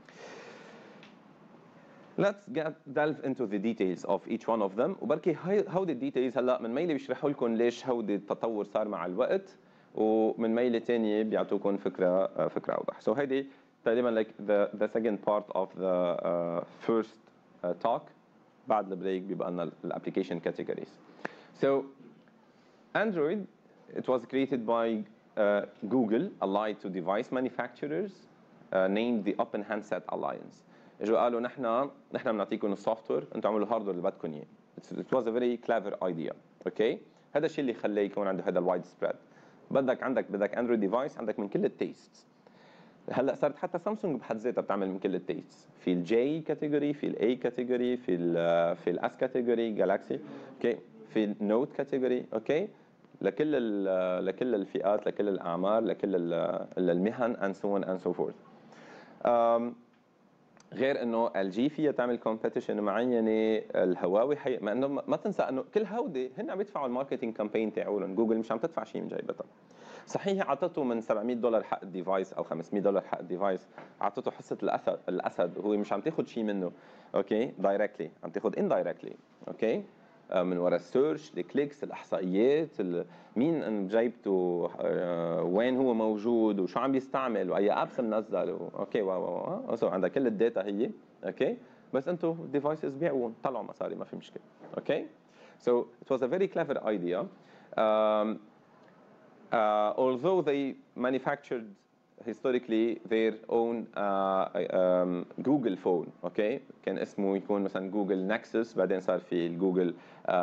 S1: Let's get delve into the details of each one of them. وبركي هودي الديتيلز هلا من ميلة بيشرحوا لكم ليش هودي التطور صار مع الوقت، ومن ميلة ثانية بيعطوكم فكرة فكرة أوضح. So هيدي تقريبا like the the second part of the uh, first uh, talk. بعد البريك بيبقى لنا الابلكيشن categories. So Android, it was created by uh, Google, allied to device manufacturers, uh, named the Open Handset Alliance. اجوا قالوا نحن نحن بنعطيكم السوفت وير، انتم اعملوا الهاردوير اللي بدكم اياه. It was a very clever idea. اوكي؟ هذا الشيء اللي خلاه يكون عنده هذا الوايد سبريد. بدك عندك بدك اندرويد ديفايس عندك من كل التيستس. هلا صارت حتى سامسونج بحد ذاتها بتعمل من كل التيستس، في الجي كاتيجوري، في الاي كاتيجوري، في ال في الاس كاتيجوري جالاكسي، اوكي، في النوت كاتيجوري، اوكي، لكل لكل الفئات، لكل الاعمار، لكل المهن and so on and so forth. um, غير انه ال جي فيها تعمل كومبيتيشن معينه، الهواوي حي... ما انه ما تنسى انه كل هودي هن عم يدفعوا الماركتينج كامبين تاعولهم، جوجل مش عم تدفع شيء من جيبتها. صحيح اعطته من سبعمية دولار حق الديفايس او خمسمية دولار حق الديفايس، اعطته حصه الاسد الاسد هو مش عم تاخذ شيء منه، اوكي، دايركتلي عم تاخذ اندايركتلي، اوكي، من وراء السيرش، الكليكس، الاحصائيات، مين بجيبته، وين هو موجود، وشو عم بيستعمل، واي ابس منزل، اوكي، واو واو سو عندها كل الداتا هي، اوكي، بس انتم الديفايسز بيعون طلعوا مصاري ما في مشكله، اوكي. So it was a very clever idea. Um, uh, although they manufactured historically their own uh, um, Google phone, okay, كان اسمه يكون مثلا جوجل نكسس، بعدين صار في الجوجل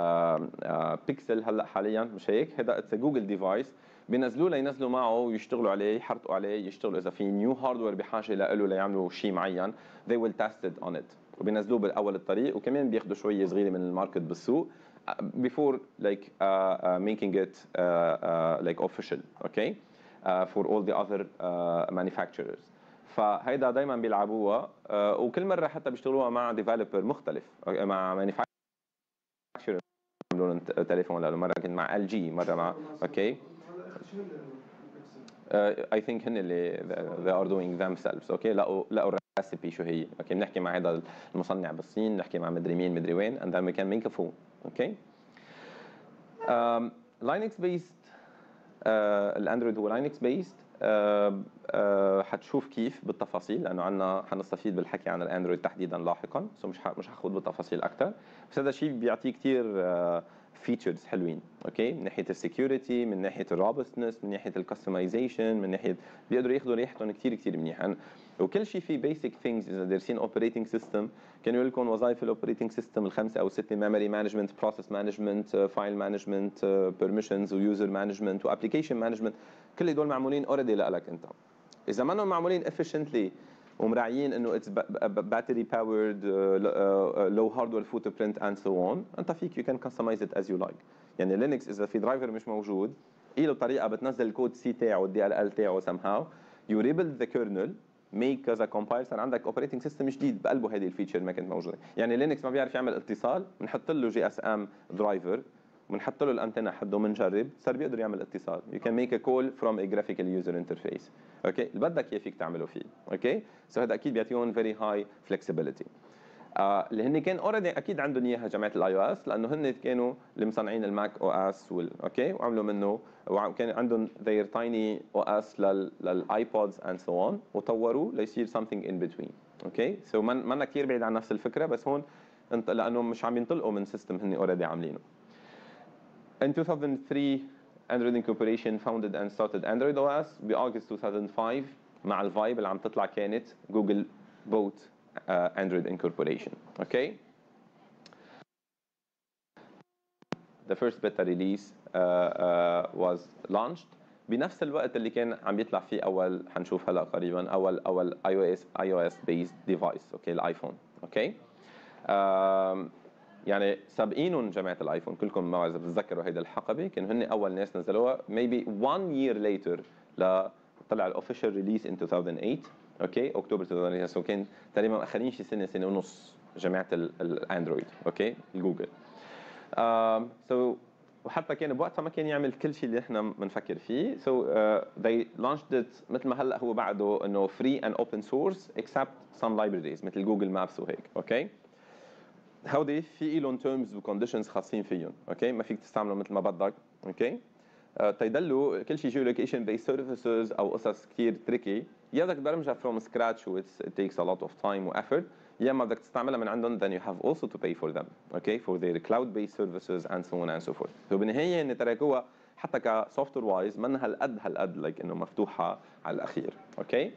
S1: بيكسل هلا حاليا، مش هيك؟ هذا اتس جوجل ديفايس بينزلوه لينزلوا معه ويشتغلوا عليه، يحرقوا عليه، يشتغلوا اذا في نيو هاردوير بحاجه له ليعملوا شيء معين they will test it on it، وبينزلوه بالاول الطريق، وكمان بياخذوا شويه صغيره من الماركت بالسوق before like uh, uh, making it uh, uh, like official, okay, uh, for all the other uh, manufacturers. فهيدا دائما بيلعبوها uh, وكل مره حتى بيشتغلوها مع ديفلوبر مختلف، مع مانيفاكتشرر بيعملوا تليفون، لانه مره كنت مع ال جي، مره مع اوكي. اي ثينك هن اللي they are doing themselves، اوكي، لقوا لقوا الريسبي شو هي، اوكي، بنحكي مع هذا المصنع بالصين، بنحكي مع مدري مين مدري وين and then we can make a phone، اوكي. Linux based الاندرويد هو Linux based. uh, uh, حتشوف كيف بالتفاصيل، لانه عندنا حنستفيد بالحكي عن الاندرويد تحديدا لاحقا، سو مش مش حاخذ بالتفاصيل اكثر، بس هذا الشيء بيعطيه كثير فيتشرز حلوين، اوكي، من ناحيه السكيورتي، من ناحيه الروبستنس، من ناحيه الكستمايزيشن، من ناحيه بيقدروا ياخذوا ريحتهم كثير كثير منيح، وكل شيء فيه بيسك ثينجز. اذا دارسين اوبريتنج سيستم كانوا يقول لكم وظائف الاوبريتنج سيستم الخمسه او سته: ميموري مانجمنت، بروسيس مانجمنت، فايل مانجمنت، بيرميشنز، ويوزر مانجمنت، وابلكيشن مانجمنت، كل هدول معمولين اوريدي لك انت. اذا ما انهم معمولين efficiently ومراعيين انه اتس باتري باورد، لو هاردوير فوت برنت اند سو اون، انت فيك يو كان كستمايز ات از يو لايك. يعني لينكس اذا في درايفر مش موجود، له طريقه بتنزل الكود سي تاعه، الدي ال ال تاعه somehow you rebuild the kernel make كذا compile، صار عندك اوبريتنج سيستم جديد بقلبه هذه الفيتشر ما كانت موجوده. يعني لينكس ما بيعرف يعمل اتصال، بنحط له جي اس ام درايفر، بنحط له الانتنه حده، بنجرب، صار بيقدر يعمل اتصال. you can make a call from a graphical user interface، اوكي، اللي بدك اياه فيك تعمله فيه، اوكي. سو هذا اكيد بيعطيهم very high flexibility. آه اللي هن كان اوريدي اكيد عندهم اياها جماعه الاي او اس، لانه هن كانوا اللي مصنعين الماك او اس وال اوكي، وعملوا منه وكان عندهم their tiny او اس لل للايبودز اند سو اون، وطوروه ليصير something in between. اوكي سو ما منا كثير بعيد عن نفس الفكره، بس هون انت لانه مش عم ينطلقوا من سيستم هن اوريدي عاملينه. In two thousand three Android Incorporation founded and started Android او اس. بأغسطس two thousand five مع الفايب اللي عم تطلع كانت جوجل bought uh, Android Incorporation. Okay. The first beta release uh, uh, was launched بنفس الوقت اللي كان عم يطلع فيه اول، حنشوف هلا قريبا، اول اول اي او اس اي او اس based device. اوكي الايفون. اوكي um, يعني سابقينهم جماعه الايفون كلكم، ما اذا بتتذكروا هيدا الحقبه كانوا هن اول ناس نزلوها maybe one year later ل طلع الاوفيشال ريليس in two thousand eight. اوكي اكتوبر two thousand eight، سو كان تقريبا مأخرين شي سنه سنه ونص جماعه الاندرويد. اوكي الجوجل. Um, so وحتى كان بوقتها ما كان يعمل كل شيء اللي احنا بنفكر فيه. So uh, they launched it مثل ما هلا هو بعده انه free and open source except some libraries مثل جوجل مابس وهيك. اوكي هودي في لهم terms وكونديشنز خاصين فيهم. اوكي ما فيك تستعمله مثل ما بدك. اوكي uh, تيدلوا كل شيء geolocation based services او قصص كثير تريكي، يا بدك تبرمجها from scratch و it takes a lot of time و effort، يا اما بدك تستعملها من عندهم then you have also to pay for them. okay for their cloud based services and so on and so forth. فبالنهايه ان تركوها حتى كسوفت وير وايز منها هالقد هالقد لايك انه مفتوحه على الاخير. اوكي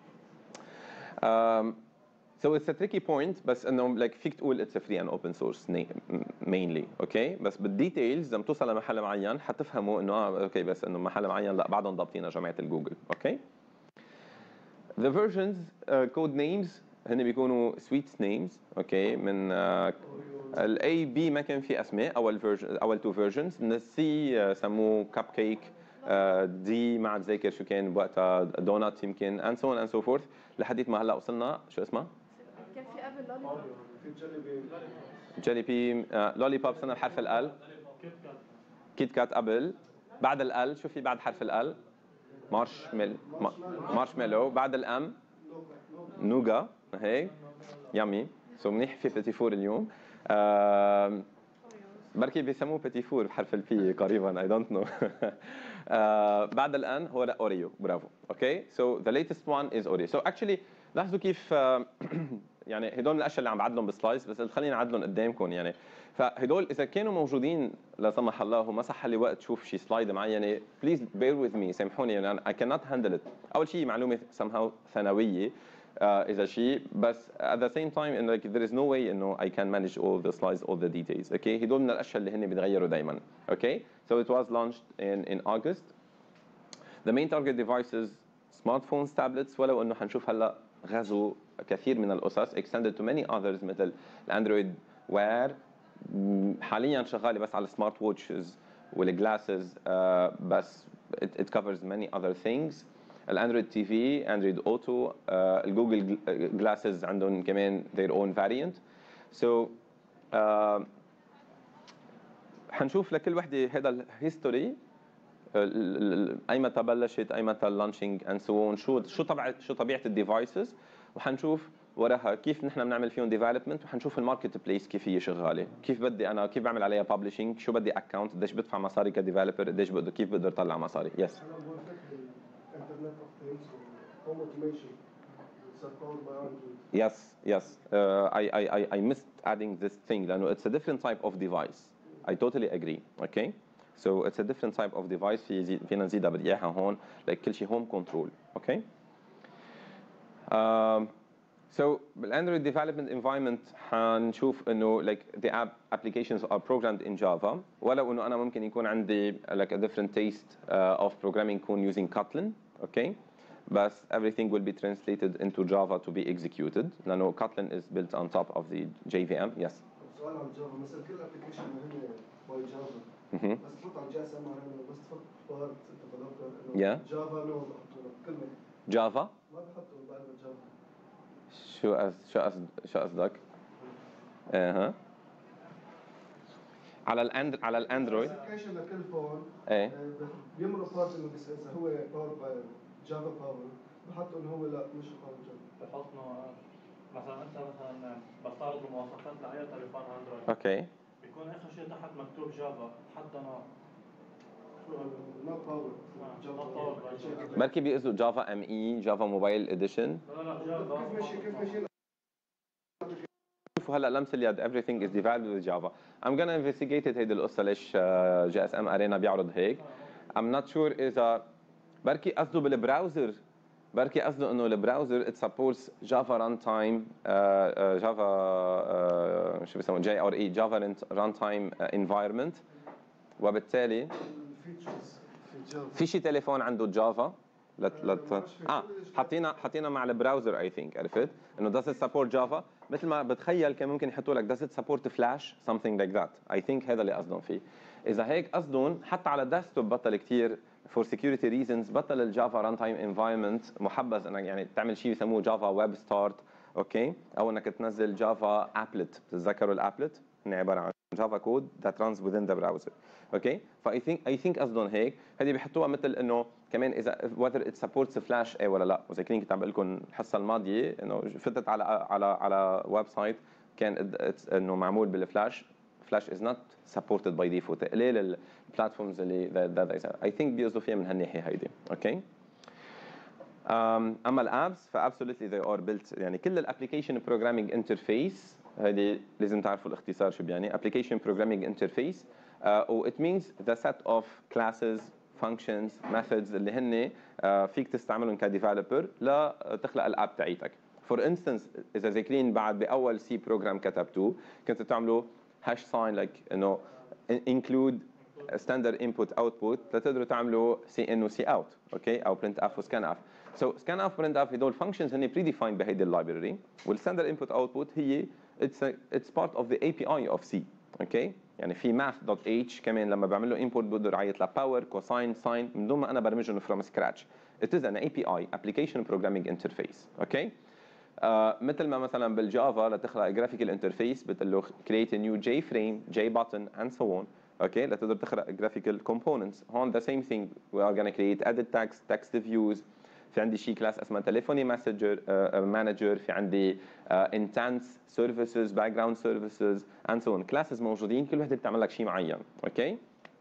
S1: um, so it's a tricky point، بس انه like فيك تقول it's a free and open source mainly. اوكي بس بالديتيلز لما توصل لمحل معين حتفهموا انه اه اوكي بس انه محل معين لا بعدهم ضابطينها جماعه الجوجل. اوكي the versions uh, code names هن بيكونوا sweet names. اوكي من الاي بي ما كان في اسماء اول فيرجن، اول تو فيرجنز. من السي سموه كاب كيك، دي ما عاد ذاكر شو كان بوقتها، دونات يمكن اند سو اون اند سو فورث لحديت ما هلا وصلنا شو اسمها؟
S3: كان في قبل لولي
S1: بوب، جيلي بي، لولي بوب صرنا بحرف ال، كيت كات قبل، بعد ال شو في بعد حرف ال؟ مارش ميل مارش ميلو، بعد الام نوغا. هيك يامي. سو منيح في بيتي فور اليوم. آه بركي بيسموه بيتي فور بحرف البي قريبا، اي دونت نو. بعد الان هو اوريو. برافو. اوكي سو ذا ليتست وان از اوريو. سو اكشلي لاحظوا كيف uh, يعني هدول الاشياء اللي عم بعدلهم بالسلايدز، بس خليني اعدلهم قدامكم. يعني فهدول اذا كانوا موجودين لا سمح الله وما صح لي وقت شوف شي سلايد معينه بليز بير وذ مي، سامحوني يعني اي كانت هاندل ات. اول شيء معلومه somehow ثانويه uh, اذا شيء، بس at the same time in like there is no way انه I can manage all the slides all the details. okay هدول من الاشياء اللي هن بيتغيروا دائما. okay so it was launched in in August. the main target devices smartphones, tablets، ولو انه حنشوف هلا غزو كثير من الاسس extended to many others مثل الاندرويد وير حاليا شغاله بس على السمارت ووتشز والجلاسز، بس it, it covers many other things. الاندرويد تي في، اندرويد اوتو، الجوجل جلاسز عندهم كمان their own variant. so uh, حنشوف لكل وحده هذا الهيستوري، اي متى بلشت، اي متى اللانشينج اند سو اون، شو شو طبيعه شو طبيعه الديفايسز، وحنشوف وراها كيف نحن بنعمل فيهم ديفلوبمنت، وحنشوف الماركت بليس كيف هي شغاله، كيف بدي انا كيف بعمل عليها ببلشنج، شو بدي اكونت، قديش بدفع مصاري كديفلوبر، قديش بقدر كيف بقدر اطلع مصاري. يس
S4: Internet of Things or home automation. It's called by Android.
S1: Yes, yes. Uh, I, I, I, I missed adding this thing لأنه it's a different type of device. I totally agree. Okay. So it's a different type of device. في زي فينا نزيدها بدي إياها هون. like كل شيء home control. Okay. Um, so بالAndroid development environment حنشوف إنه like the app applications are programmed in Java. ولو إنه أنا ممكن يكون عندي like a different taste uh, of programming يكون using Kotlin. Okay. But everything will be translated into Java to be executed. لأنه Kotlin is built on top of the J V M. Yes.
S4: سؤال عن جافا مثلا كل الابلكيشن هن باي جافا
S1: Mhm.
S4: بس تفوت على الجي اس ام ار بس تحط بارت ديفلوبر
S1: Yeah.
S4: جافا نو بحطوا لك كلمه
S1: Java.
S4: ما بحطوا بقلب جافا
S1: شو أز شو أز شو قصدك؟ اها. على الأند على الأندرويد.
S4: ابلكيشن لكل فون
S1: إيه.
S4: بيمروا بارت انه بس اذا هو باور جافا باور بحطوا انه هو لا مش باور جافا
S2: بحط نوع
S5: مثلا انت مثلا بفترض المواصفات لاي تليفون اندرويد
S1: اوكي
S5: بيكون اخر شيء تحت مكتوب جافا حتى نوع
S4: not power.
S5: not power.
S1: بركي بيقصدوا جافا ام اي جافا موبايل اديشن.
S5: لا لا جافا
S4: كيف ماشي كيف ماشي
S1: شوفوا هلا لمس اليد everything is developed with Java. I'm gonna investigate it هيدي القصة ليش جي اس ام ارينا بيعرض هيك. I'm not sure إذا بركي قصده بالبراوزر بركي قصده إنه البراوزر it supports Java runtime Java شو بيسموه جي ار اي Java runtime environment وبالتالي في شي تليفون عنده جافا لت لت اه حطينا حطينا مع البراوزر اي ثينك عرفت انه does it support Java مثل ما بتخيل كان ممكن يحطوا لك does it support Flash something like that I think هذا اللي قصدهم فيه. اذا هيك قصدهم حتى على الديسكتوب بطل كثير for security reasons بطل الجافا ران تايم انفايرمنت محبذ انك يعني تعمل شيء يسموه جافا ويب ستارت اوكي او انك تنزل جافا ابلت. بتتذكروا الابلت هن عباره عن جافا كود that runs within the browser اوكي فاي ثينك اي ثينك قصدهم هيك. هذه بيحطوها مثل انه كمان اذا whether it supports فلاش اي ولا لا. وذاكرين كنت عم بقول لكم الحصه الماضيه انه فتت على على على ويب سايت كان انه معمول بالفلاش. فلاش is not supported by default. قليل البلاتفورمز اللي that that I think بيقصدوا فيها من هالناحيه هيدي اوكي. um, اما الابس فابسولوتلي they are built يعني كل الابلكيشن بروجرامينج انترفيس هذه لازم تعرفوا الاختصار شو بيعني application programming interface uh, و it means the set of classes functions methods اللي هن uh, فيك تستعملهم كديفلوبر لتخلق الاب تاعيتك. for instance اذا ذاكرين بعد باول سي بروجرام كتبتوه كنتوا تعملوا هاش ساين لايك انه include standard input output لتقدروا تعملوا سي ان و سي اوت اوكي او print f و scan f. so scan f print f هدول functions هن predefined بهيدي اللايبرري والستاندرد input output هي it's a, it's part of the A P I of C اوكي. يعني في math.h كمان لما بعمل له input بقدر اعيط له power cosine sine من دون ما انا برمجهم from scratch. it is an A P I application programming interface اوكي. آه مثل ما مثلا بالجافا لتخلق جرافيكال انترفيس بتقول له create a new J frame J button and so on اوكي لتقدر تخلق جرافيكال components. هون the same thing we are going to create edit text text views. في عندي شيء كلاس اسمه telephony messenger uh, manager. في عندي uh, intense services background services and so on classes موجودين كل وحده بتعمل لك شيء معين اوكي.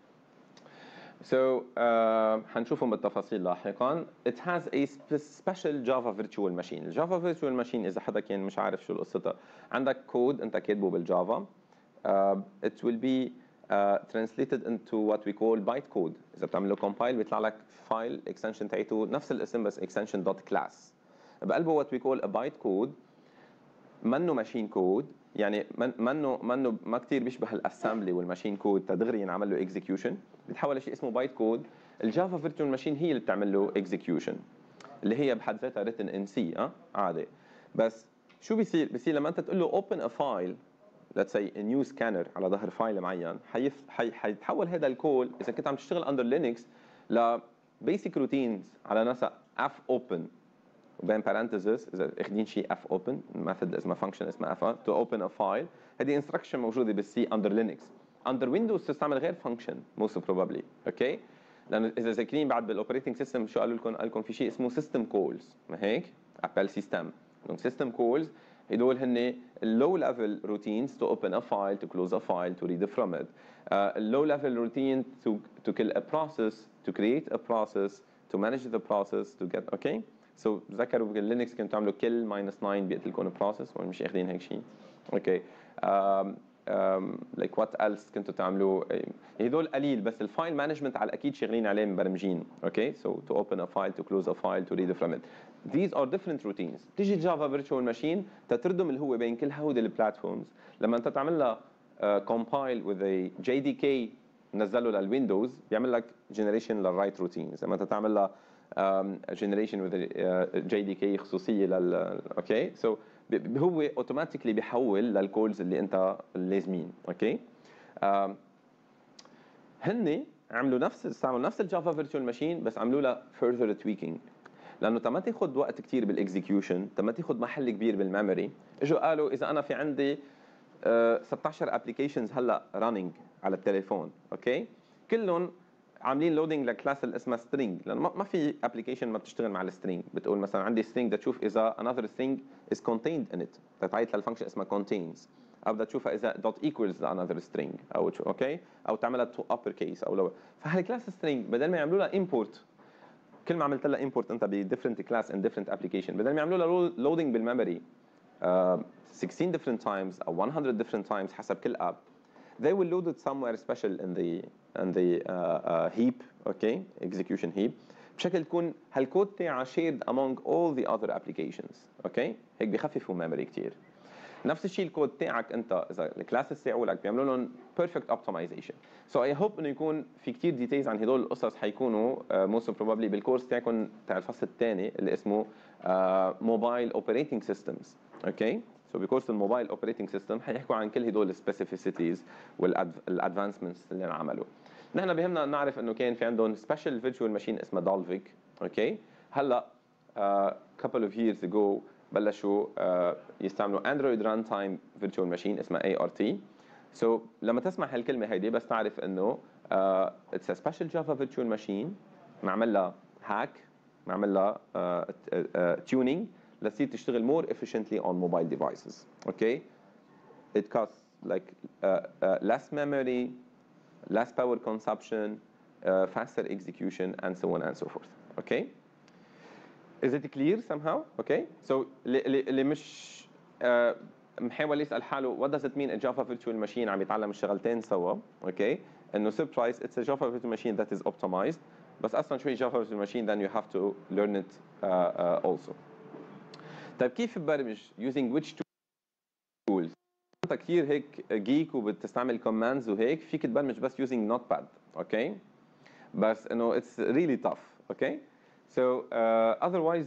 S1: So uh, حنشوفهم بالتفاصيل لاحقا. It has a special Java virtual machine. الجافا virtual machine إذا حدا كان مش عارف شو القصة عندك كود أنت كاتبه بالجافا uh, it will be uh, translated into what we call bytecode. إذا بتعمل له compile بيطلع لك فايل extension تاعته نفس الاسم بس extension dot class بقلبه what we call a bytecode. منه ماشين كود يعني من منه منه ما كثير بيشبه الاسامبلي والماشين كود تدغري ينعمل له اكزيكيوشن بيتحول لشيء اسمه بايت كود. الجافا فيرتشوال ماشين هي اللي بتعمل له اكزيكيوشن اللي هي بحد ذاتها written ان سي اه عادي. بس شو بيصير بيصير لما انت تقول له اوبن ا فايل let's say a new scanner على ظهر فايل معين حيف حي حيتحول هذا الكول اذا كنت عم تشتغل اندر لينكس ل basic routines على نسق اف اوبن وبين parentheses اذا اخذين شيء اف اوبن ميثود اسمها فانكشن اسمها اف تو اوبن ا فايل. هذه انستركشن موجوده بالسي اندر لينكس. اندر ويندوز تستعمل غير فانكشن موست بروبابلي اوكي. لانه اذا ذاكرين بعد بالاوبريتنج سيستم شو قالوا لكم؟ قال لكم في شيء اسمه سيستم كولز ما هيك؟ ابل سيستم. دونك سيستم كولز هدول هن اللو ليفل روتينز تو اوبن ا فايل تو كلوز ا فايل تو ريد فروم ات. اللو ليفل روتين تو تو kill a process to create a process to manage the process to get okay. سو so, تذكروا باللينكس كنتوا تعملوا كل ماينس تسعة بيقتلكم بروسيس ولا مش اخذين هيك شيء؟ اوكي لايك وات ايلس كنتوا تعملوا هدول قليل بس الفايل مانجمنت على الاكيد شغالين عليه مبرمجين اوكي. سو تو اوبن ا فايل تو كلوز ا فايل تو ريد فروم ات. these are different routines. تيجي جافا فيرتشوال ماشين تتردم اللي هو بين كل هودي البلاتفورمز. لما انت تعمل لها كومبايل وذ جي دي كي نزله للويندوز بيعمل لك جنريشن للرايت روتينز. لما انت تعمل لها جنريشن وذ جي دي كي خصوصيه لل اوكي. سو هو اوتوماتيكلي بيحول للكولز اللي انت لازمين اوكي. هن عملوا نفس استعملوا نفس الجافا فيرتشوال ماشين بس عملوا لها فيرذر تويكينج لانه تما تاخذ وقت كثير بالاكزيكيوشن تما تاخذ محل كبير بالميموري. اجوا قالوا اذا انا في عندي ستة عشر ابلكيشنز هلا رانينج على التليفون اوكي كلهم عاملين لودنج لكلاس اللي اسمها string، لانه ما ما في ابلكيشن ما بتشتغل مع السترينج. بتقول مثلا عندي string بدها تشوف اذا another string is contained in it، بتعيط للفانكشن اسمها contains، او بدها تشوفها اذا dot equals another string او اوكي، او تعملها to upper case او lower. فهالكلاس string بدل ما يعملوا لها import، كل ما عملت لها import انت ب different class in different application، بدل ما يعملوا لها loading بالميموري uh, sixteen different times او one hundred different times حسب كل app، they will load it somewhere special in the in the uh, uh, heap، okay، execution heap، بشكل تكون هالكود تاعها shared among all the other applications، okay، هيك بيخففوا memory كتير. نفس الشيء الكود تاعك انت اذا الكلاسز تاعولك بيعملوا لهم perfect optimization. so I hope انه يكون في كتير details عن هدول القصص حيكونوا uh, most probably بالكورس تاعكم تاع الفصل الثاني اللي اسمه uh, mobile operating systems، okay. so بكورس الموبايل اوبريتنج سيستم حيحكوا عن كل هدول السبيسيفيسيتيز والادفانسمنتس اللي انعملوا. نحن بهمنا نعرف انه كان في عندهم سبيشال فيرتشوال ماشين اسمها دالفيك، اوكي. هلا uh, couple of years ago بلشوا uh, يستعملوا اندرويد ران تايم فيرتشوال ماشين اسمها اي ار تي. سو لما تسمع هالكلمه هيدي بس تعرف انه اتس ا سبيشال جافا فيرتشوال ماشين معمل لها هاك، معمل لها تيونينج لتصير تشتغل more efficiently on mobile devices. Okay, it costs like uh, uh, less memory, less power consumption, uh, faster execution, and so on and so forth. Okay, is it clear somehow? Okay, so اللي مش uh, محاول يسأل حاله what does it mean a Java virtual machine عم يتعلم الشغلتين سوا. Okay, إنه surprise it's a Java virtual machine that is optimized، بس أصلا شوي Java virtual machine then you have to learn it uh, uh, also. طيب كيف تبرمج using which tools؟ انت كثير هيك جيك وبتستعمل كوماندز وهيك، فيك تبرمج بس using notepad، اوكي؟ بس انه it's really tough، اوكي؟ so uh, otherwise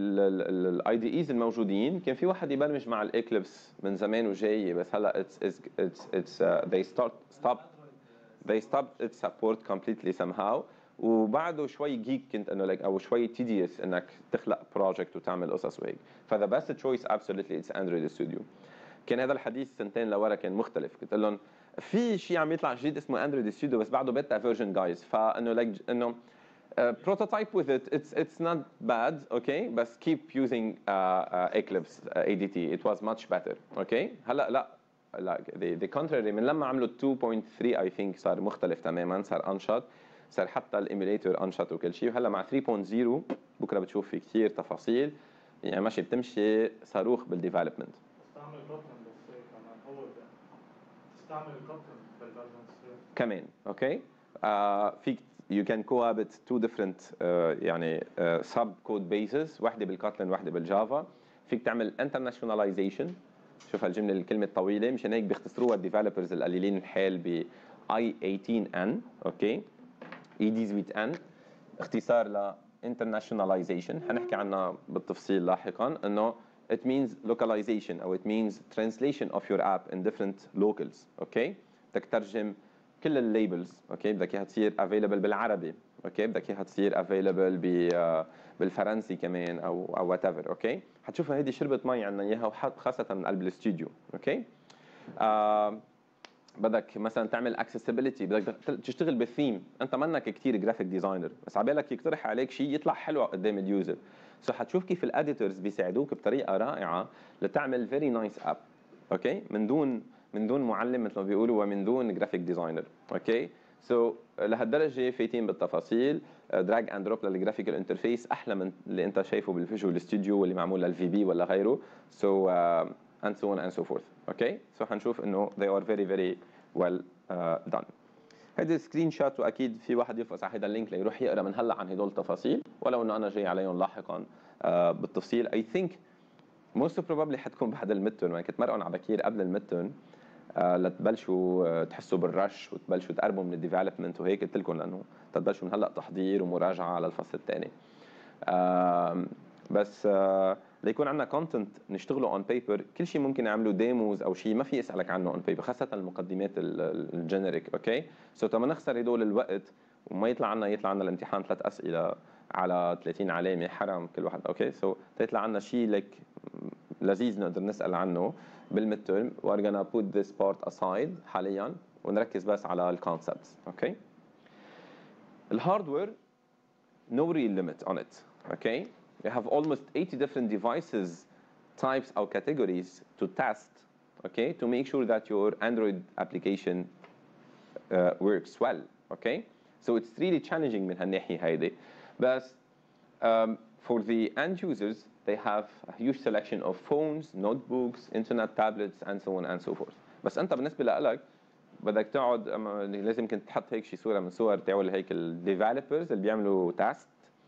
S1: الاي دي ايز الموجودين كان في واحد يبرمج مع الاكليبس من زمان وجاي، بس هلا it's it's it's it's uh, they start stop they stopped its support completely somehow. وبعده شوي جيك كنت انه like او شوي tedious انك تخلق بروجكت وتعمل قصص وهيك، فذا بيست تشويس absolutely اتس اندرويد ستوديو. كان هذا الحديث سنتين لورا كان مختلف، قلت لهم في شيء عم يطلع جديد اسمه اندرويد ستوديو بس بعده بيتا فيرجن جايز، فانه لايك like انه بروتوتايب وذ ات اتس اتس نوت باد اوكي، بس كيب يوزينج اكليبس اي دي تي ات واز ماتش بيتر. اوكي هلا لا لا the, the contrary، من لما عملوا two point three I think صار مختلف تماما، صار انشط، صار حتى الايميليتور انشط وكل شيء. وهلا مع three point zero بكره بتشوف في كثير تفاصيل، يعني ماشي بتمشي صاروخ بالديفلوبمنت.
S5: استعمل كوتلن بس كمان هو ده استعمل كوتلن بالفيرجن
S1: كمان اوكي آه فيك you can cohabit two different uh, يعني uh, sub code bases، واحده بالكوتلن واحده بالجافا. فيك تعمل internationalization، شوف هالجمله الكلمه الطويله مشان هيك بيختصروها الديفلوبرز القليلين الحيل ب I eighteen N، اوكي E D eighteen N اختصار ل internationalization، حنحكي عنها بالتفصيل لاحقا. انه it means localization او it means translation of your app in different locals، اوكي بدك تترجم كل الليبلز، اوكي بدك اياها تصير available بالعربي، اوكي بدك اياها تصير available ب بالفرنسي كمان او او وات ايفر. اوكي حتشوفها هيدي شربت مي عنا اياها خاصه من قلب الاستوديو. اوكي آه بدك مثلا تعمل accessibility، بدك تشتغل بالثيم، انت منك كثير جرافيك ديزاينر بس عبالك يقترح عليك شيء يطلع حلو قدام اليوزر، سو حتشوف كيف الاديتورز بيساعدوك بطريقه رائعه لتعمل فيري نايس اب، اوكي من دون من دون معلم مثل ما بيقولوا ومن دون جرافيك ديزاينر. اوكي سو لهالدرجه فايتين بالتفاصيل، دراج اند دروب للجرافيكال انترفيس احلى من اللي انت شايفه بالفيجوال ستوديو واللي معمول للفي بي ولا غيره. سو and so on and so forth. اوكي سو حنشوف انه they are very very well uh, done. هيدي سكرين شوت، واكيد في واحد يفقس على هذا اللينك ليروح يقرا من هلا عن هدول التفاصيل، ولو انه انا جاي عليهم لاحقا uh, بالتفصيل. I think most probably حتكون بعد الميدترم، يعني كنت مرقون على بكير قبل الميدترم uh, لتبلشوا uh, تحسوا بالرش وتبلشوا تقربوا من الديفلوبمنت وهيك، قلت لكم لانه تبلشوا من هلا تحضير ومراجعه على الفصل الثاني. uh, بس uh, ليكون عندنا كونتنت نشتغله اون بيبر، كل شيء ممكن نعمله ديموز او شيء ما في اسالك عنه اون بيبر، خاصه المقدمات الجينيريك. اوكي سو تما نخسر هدول الوقت وما يطلع عنا يطلع عنا الامتحان ثلاث اسئله على ثلاثين علامه حرام كل واحد. اوكي سو تيطلع عنا شيء لك لذيذ نقدر نسال عنه بالميد تيرم. we're gonna put this part aside حاليا ونركز بس على الكونسبتس. اوكي الهاردوير no real limit on it. Okay, you have almost eighty different devices, types or categories to test. Okay, to make sure that your Android application uh, works well. Okay, so it's really challenging من هالناحية هيدي. But um, for the end users, they have a huge selection of phones, notebooks, internet tablets, and so on and so forth. بس أنت بالنسبة لك بدك تقعد لازم كنت تحط هيك شي صورة من صور تاعول هيك الديفلوبرز اللي بيعملوا تاست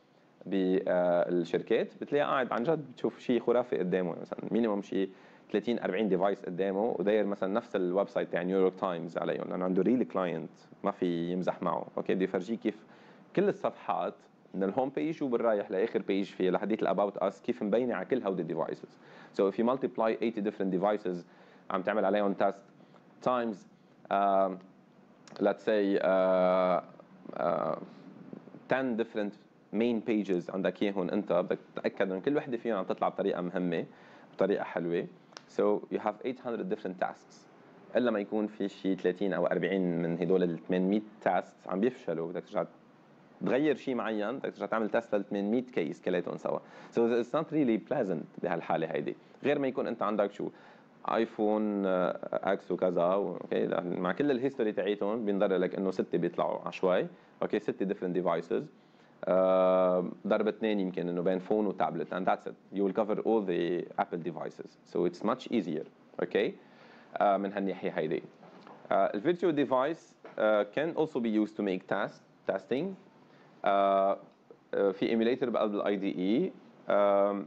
S1: بالشركات، بتلاقي قاعد عن جد بتشوف شيء خرافي قدامه، مثلا مينيموم شيء ثلاثين أربعين ديفايس قدامه وداير مثلا نفس الويب سايت تاع نيويورك تايمز عليهم، لانه عنده ريل كلاينت ما في يمزح معه. اوكي، بده يفرجيك كيف كل الصفحات من الهوم بيج وبالرايح لاخر بيج في لحديت الاباوت اس كيف مبينه على كل هودي الديفايسز. سو if you multiply eighty different devices عم تعمل عليهم تيست times uh, let's say uh, uh, ten different main pages عندك اياهم، انت بدك تتاكد ان كل وحده فيهم عم تطلع بطريقه مهمه بطريقه حلوه. so you have eight hundred different tasks، الا ما يكون في شيء ثلاثين او أربعين من هدول ال ثمانمية tasks عم بيفشلوا، بدك ترجع تغير شيء معين، بدك ترجع تعمل تيست ل ثمانمية كيس كلياتهم سوا. so it's not really pleasant بهالحاله هيدي، غير ما يكون انت عندك شو ايفون اكس وكذا. اوكي، مع كل الهيستوري تاعيتهم بينضر لك انه سته بيطلعوا عشوائي. اوكي، سته different devices. Uh, ضرب اثنين يمكن انه بين فون وتابلت and that's it. You will cover all the Apple devices. So it's much easier. Okay. Uh, من هالناحية هيدي. Uh, the virtual device uh, can also be used to make test testing. Uh, uh, في emulator بقلب ال I D E. Um,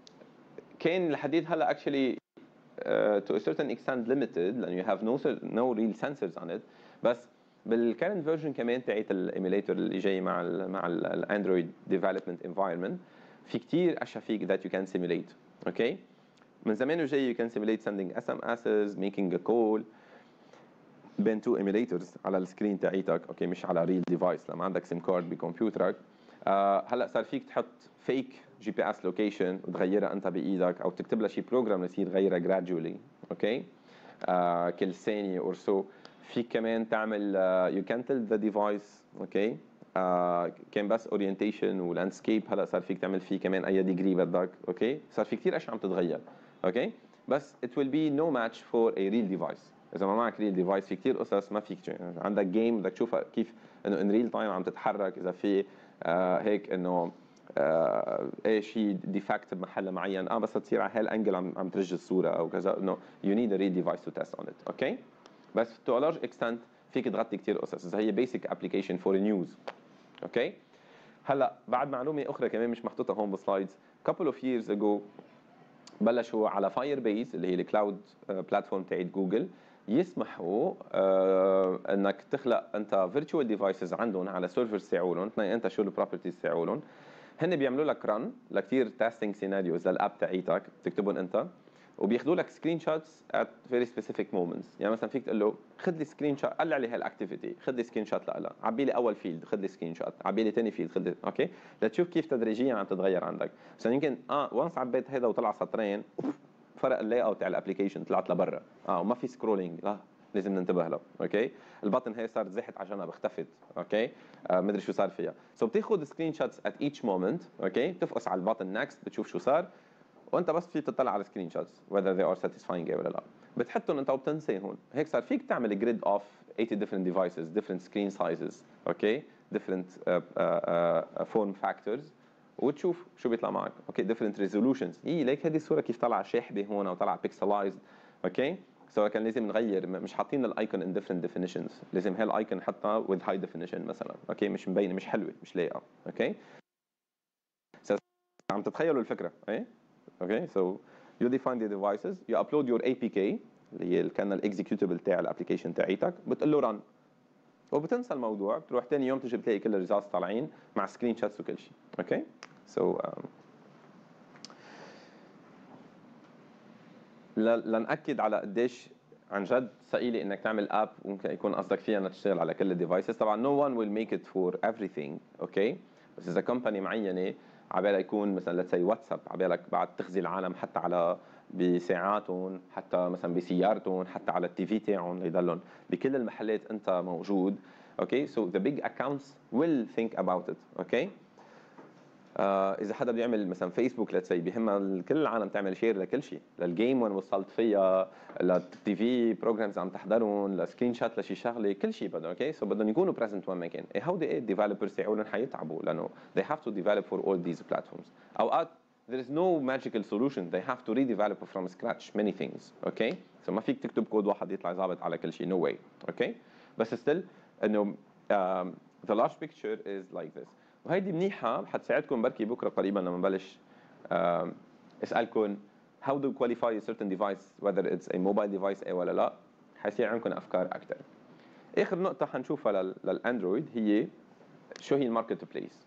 S1: كان لحديت هلا actually uh, to a certain extent limited لأن you have no no real sensors on it. بس بالكرنت فيرجن كمان تاعت الايميليتور اللي جاي مع ال مع الاندرويد ديفلوبمنت انفايرمنت في كثير اشياء فيك that you can simulate. اوكي، من زمان وجاي you can simulate sending اس ام اسز making a call بين تو ايميليتورز على السكرين تاعيتك. اوكي، مش على ريل ديفايس لما عندك سيم كارد بكمبيوترك. آه هلا صار فيك تحط فيك جي بي اس لوكيشن وتغيرها انت بايدك، او تكتب لها شي بروجرام يصير يغيرها gradually. اوكي، آه كل ثانيه اور سو. فيك كمان تعمل uh, you can tell the device. اوكي، uh, كان بس orientation ولاندسكيب، هلا صار فيك تعمل فيه كمان اي ديجري بدك. اوكي، صار في كثير اشياء عم تتغير. اوكي، بس it will be no match for a real device. اذا ما معك real device في كثير قصص ما فيك يعني عندك جيم بدك تشوفها كيف انه in real time عم تتحرك، اذا في uh, هيك انه آه اي شيء ديفكت بمحل معين اه بس تصير على هالانجل عم عم ترج الصوره او كذا، انه you need a real device to test on it. اوكي، بس to a large extent فيك تغطي كثير قصص اذا هي basic application for news. اوكي، هلا بعد معلومه اخرى كمان مش محطوطه هون بالسلايدز. couple of years ago بلشوا على فاير بيز اللي هي الكلاود بلاتفورم تاعت جوجل يسمحوا آه انك تخلق انت فيرتشوال ديفايسز عندهم على سيرفرز تاعولهم، تنقي انت شو البروبرتيز تاعولهم، هن بيعملوا لك رن لكثير تيستينج سيناريوز للاب تاعيتك بتكتبهم انت، وبياخذوا لك سكرين شوتس ات فيري سبيسيفيك مومنتس. يعني مثلا فيك تقول له خذ لي سكرين شوت، قلع لي هالاكتيفيتي، خذ لي سكرين شوت لها، عبي لي اول فيلد خذ لي سكرين شوت، عبي لي ثاني فيلد خذ لي. اوكي، لتشوف كيف تدريجيا عم تتغير عندك. مثلا يمكن اه وانس عبيت هذا وطلع سطرين فرق اللاي اوت تاع الابلكيشن، طلعت لبرا اه وما في سكرولينج، اه لازم ننتبه له. اوكي، البطن هي صارت زحت على جنب اختفت. اوكي، آه مدري شو صار فيها. سو so بتاخذ سكرين شوتس ات ايتش مومنت. اوكي، بتفقس على البطن نكست بتشوف شو صار، وانت بس فيك تطلع على السكرين شوتس whether they are satisfying ولا لا، بتحطهم انت وبتنساهم. هيك صار فيك تعمل جريد اوف eighty different devices, different screen sizes. اوكي، different uh, uh, uh, form factors، وتشوف شو بيطلع معك. اوكي، different resolutions. اي ليك هذه الصوره كيف طلع شاحبه هون او طلع pixelized. اوكي، سو كان لازم نغير، مش حاطين الايكون in different definitions، لازم هالايكون نحطها with high definition مثلا. اوكي، مش مبينه مش حلوه مش لايقه. اوكي، عم تتخيلوا الفكره ايه؟ اوكي، سو you define the devices, you upload your A P K اللي هي كان الاكزيكيوتبل تاع الابلكيشن تاعيتك، بتقول له رن وبتنسى الموضوع، بتروح ثاني يوم تجي بتلاقي كل الريزلتس طالعين مع سكرين شوتس وكل شيء. اوكي، سو so, um, لنأكد على قديش عن جد ثقيله انك تعمل اب ممكن يكون قصدك فيها انك تشتغل على كل الديفايسز. طبعا no one will make it for everything. اوكي، بس اذا كومباني معينه عبالها يكون مثلا let's say واتساب عبالك بعد تخزي العالم حتى على بساعاتهم، حتى مثلا بسيارتهم، حتى على التي في تاعهم ليضلهم بكل المحلات انت موجود. okay so the big accounts will think about it okay آه اذا حدا بده يعمل مثلا فيسبوك let's say بيهمها كل العالم تعمل شير لكل شيء، للجيم وين وصلت فيها، للتي في بروجرامز عم تحضرهم، لسكرين شات لشي شغله، كل شيء بدهم اوكي سو بدهم يكونوا بريزنت وين ما كان. هودي ايه الديفلوبرز تاعولن حيتعبوا لانه they have to develop for all these platforms. اوقات there is no magical solution, they have to redevelop from scratch many things okay so ما فيك تكتب كود واحد يطلع ظابط على كل شيء no way okay بس still انه um, the large picture is like this. وهيدي منيحه حتساعدكم بركي بكره قريبا لما نبلش uh, اسالكم how do you qualify a certain device whether it's a mobile device ايه ولا لا، حيصير عندكم افكار اكثر. اخر نقطه حنشوفها لل, للاندرويد هي شو هي الماركت بليس.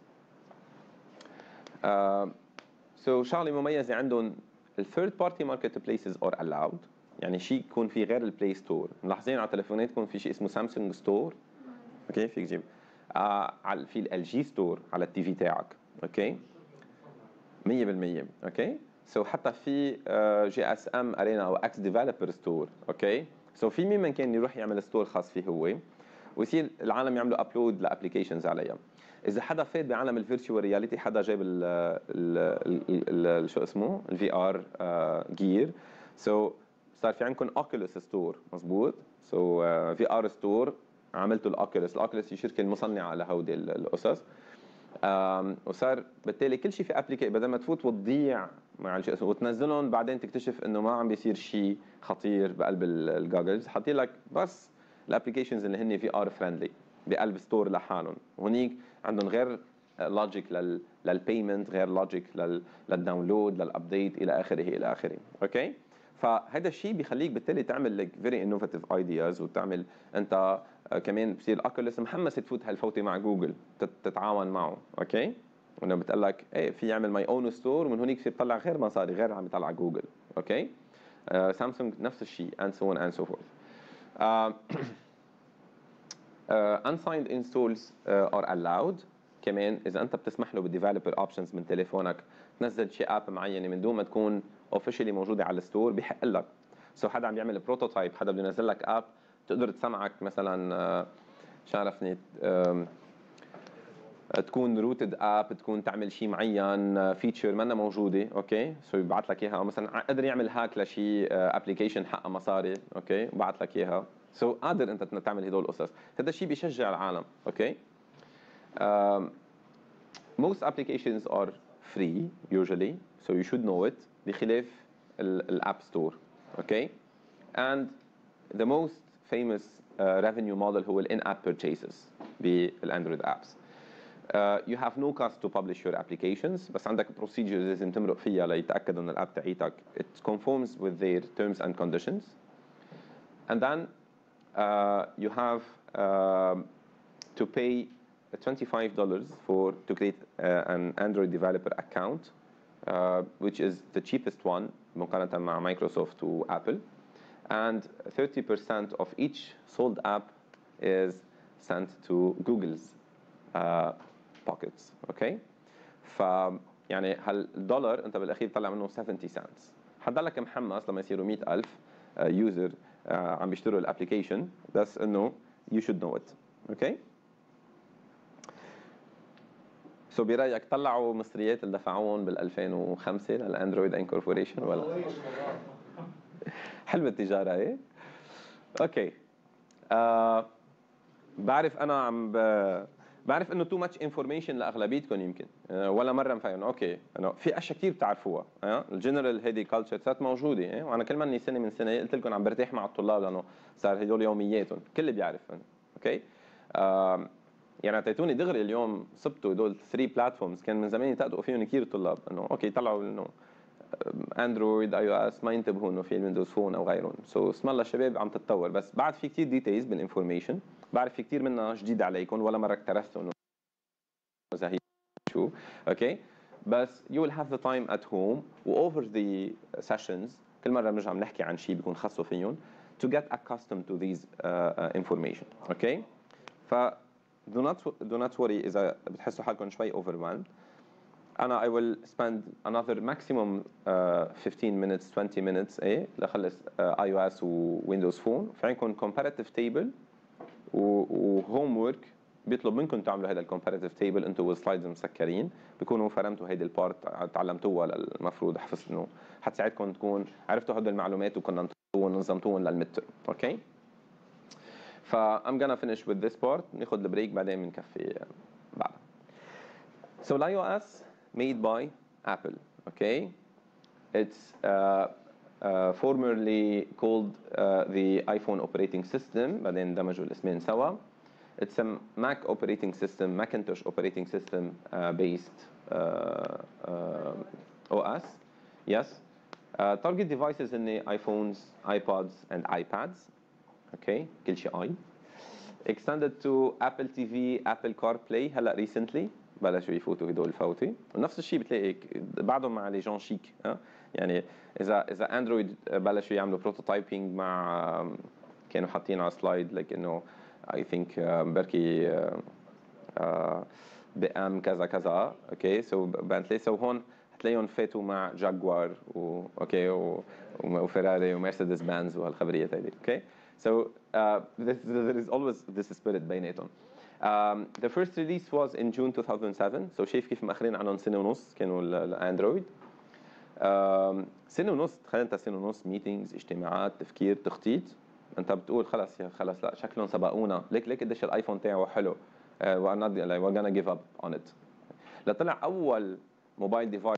S1: uh, so شغله مميزه عندهم الثيرد بارتي ماركت بليسز ار allowed، يعني شيء يكون في غير البلاي ستور. ملاحظين على تليفوناتكم في شيء اسمه سامسونج ستور اوكي فيك تجيب آه على في ال جي ستور على التي في تاعك اوكي مية بالمية اوكي سو so حتى في جي اس ام ارينا او اكس ديفلوبر ستور اوكي سو so في مين من كان يروح يعمل ستور خاص فيه هو ويصير العالم يعملوا ابلود لابلكيشنز عليها. اذا حدا فات بعالم الفيرتشوال رياليتي، حدا جاب ال ال ال شو اسمه الفي ار جير سو صار في عندكم اوكيوليس ستور مزبوط سو في ار ستور عملتوا الاوكيوليس الاوكيوليس هي شركه المصنعه لهودي القصص وصار بالتالي كل شيء في ابليكيشن بدل ما تفوت وتضيع مع الشيء وتنزلهم بعدين تكتشف انه ما عم بيصير شيء خطير بقلب الجوجلز، حاطين لك بس الابليكيشنز اللي هن في ار فريندلي بقلب ستور لحالهم. وهنيك عندهم غير لوجيك لل للبيمنت، غير لوجيك لل للداونلود للابديت الى اخره الى اخره اوكي. فهذا الشيء بيخليك بالتالي تعمل لك فيري انوفيتيف ايدياز وتعمل انت كمان بصير الاوكيوليس محمس تفوت هالفوته مع جوجل تتعاون معه اوكي وانه بتقول لك ايه في يعمل ماي اون ستور ومن هونيك بصير تطلع غير مصاري غير عم يطلع جوجل اوكي. سامسونج نفس الشيء and so on and so forth. uh, uh, unsigned installs uh, are allowed كمان اذا انت بتسمح له بالديفلوبر اوبشنز من تليفونك تنزل شي اب معينه من دون ما تكون اوفيشلي موجوده على الستور بحق لك. سو حدا عم يعمل بروتوتايب، حدا بده ينزل لك اب تقدر تسمعك مثلا شو عرفني تكون روتد اب تكون تعمل شيء معين فيتشر منا موجوده اوكي سو يبعث لك اياها، او مثلا قادر يعمل هاك لشيء ابلكيشن حقها مصاري اوكي وبعث لك اياها سو قادر انت تعمل هدول القصص. هذا الشيء بيشجع العالم اوكي. um, most applications are free usually so you should know it بخلاف الاب ستور اوكي. and the most famous uh, revenue model هو ال in-app purchases بالاندرويد apps. Uh, you have no cost to publish your applications بس عندك procedures لازم تمرق فيها ليتأكدوا ان الاب تاعيتك it conforms with their terms and conditions. and then uh, you have uh, to pay twenty-five dollars for to create uh, an Android developer account uh, which is the cheapest one مقارنة مع مايكروسوفت وابل. and thirty percent of each sold app is sent to Google's uh, pockets okay. ف يعني هالدولار انت بالاخير طلع منه seventy cents. حضلك محمس لما يصيروا مئة ألف يوزر uh, uh, عم بيشتروا الابلكيشن بس انه you should know it okay. سو so برايك طلعوا مصريات اللي دفعوهم بال ألفين وخمسة للاندرويد انكوربوريشن ولا؟ حلوه التجاره ايه؟ اوكي. آه بعرف انا عم ب... بعرف انه تو ماتش انفورميشن لاغلبيتكم يمكن آه ولا مره مفهم اوكي انه في اشياء كثير بتعرفوها آه الجنرال هيدي كلتشر صارت موجوده آه وانا كل ما سنه من سنه قلت لكم عم برتاح مع الطلاب لانه صار هدول يومياتهم الكل بيعرفهم اوكي. آه يعني اعطيتوني دغري اليوم صبتوا هدول ثلاث بلاتفورمز كان من زمان يتقطقوا فيهم كثير الطلاب انه اوكي طلعوا انه اندرويد اي او اس ما ينتبهوا انه في الويندوز فون او غيرهم. سو so, اسم الله الشباب عم تتطور بس بعد في كثير ديتيلز بالانفورميشن بعرف في كثير منها جديد عليكم ولا مره اكترثتوا انه زي شو اوكي. بس you will have the time at home و over the sessions كل مره بنرجع بنحكي عن شيء بيكون خاصه فيهم to get accustomed to these uh, uh, information اوكي. ف do not do not worry اذا بتحسوا حالكم شوي overwhelmed. أنا I will spend another maximum uh, fifteen minutes twenty minutes إيه لخلص uh, iOS و Windows Phone. في عندكم comparative table وهوم ورك بيطلب منكم تعملوا هذا الكومباريتيف تيبل انتم والسلايدز مسكرين، بيكونوا فرمتوا هيدي البارت تعلمتوها المفروض حفظ انه حتساعدكم تكون عرفتوا هدول المعلومات وكنتوهم ونظمتوهم للميد تيرم. اوكي ف I'm gonna finish with this part. ناخذ البريك بعدين بنكفي بعدها. So iOS made by Apple. Okay, it's uh, uh, formerly called uh, the iPhone operating system. بعدين دمجوا الاسمين سوا. It's a Mac operating system, Macintosh operating system uh, based uh, uh, O S. Yes. Uh, target devices in the iPhones, iPods, and iPads. Okay, كل شيء I. Extended to Apple تي في, Apple CarPlay. هلا recently بلشوا يفوتوا هدول الفوتي. ونفس الشيء بتلاقي بعدهم مع لي جون شيك. يعني إذا إذا أندرويد بلشوا يعملوا بروتوتايبينج مع كانوا حاطين على سلايد like إنه I think بركي بأم كذا كذا. اوكي سو بنتلاقي سو هون هتلاقيهم فاتوا مع جاكوار و اوكي وفيراري ومرسيدس بنز وهالخبريات هذه. اوكي so uh, this, there is always this spirit بيناتهم. Um, the first release was in June two thousand seven. So شايف كيف مأخرين عنهم سنة ونص كانوا الأندرويد. um, سنة ونص تخيل أنت سنة ونص ميتينجز اجتماعات تفكير تخطيط. أنت بتقول خلاص يا خلاص لا شكلهم سبقونا ليك ليك قديش الآيفون تاعه حلو. uh, we're not like, we're gonna give up on it. لطلع أول موبايل ديفايس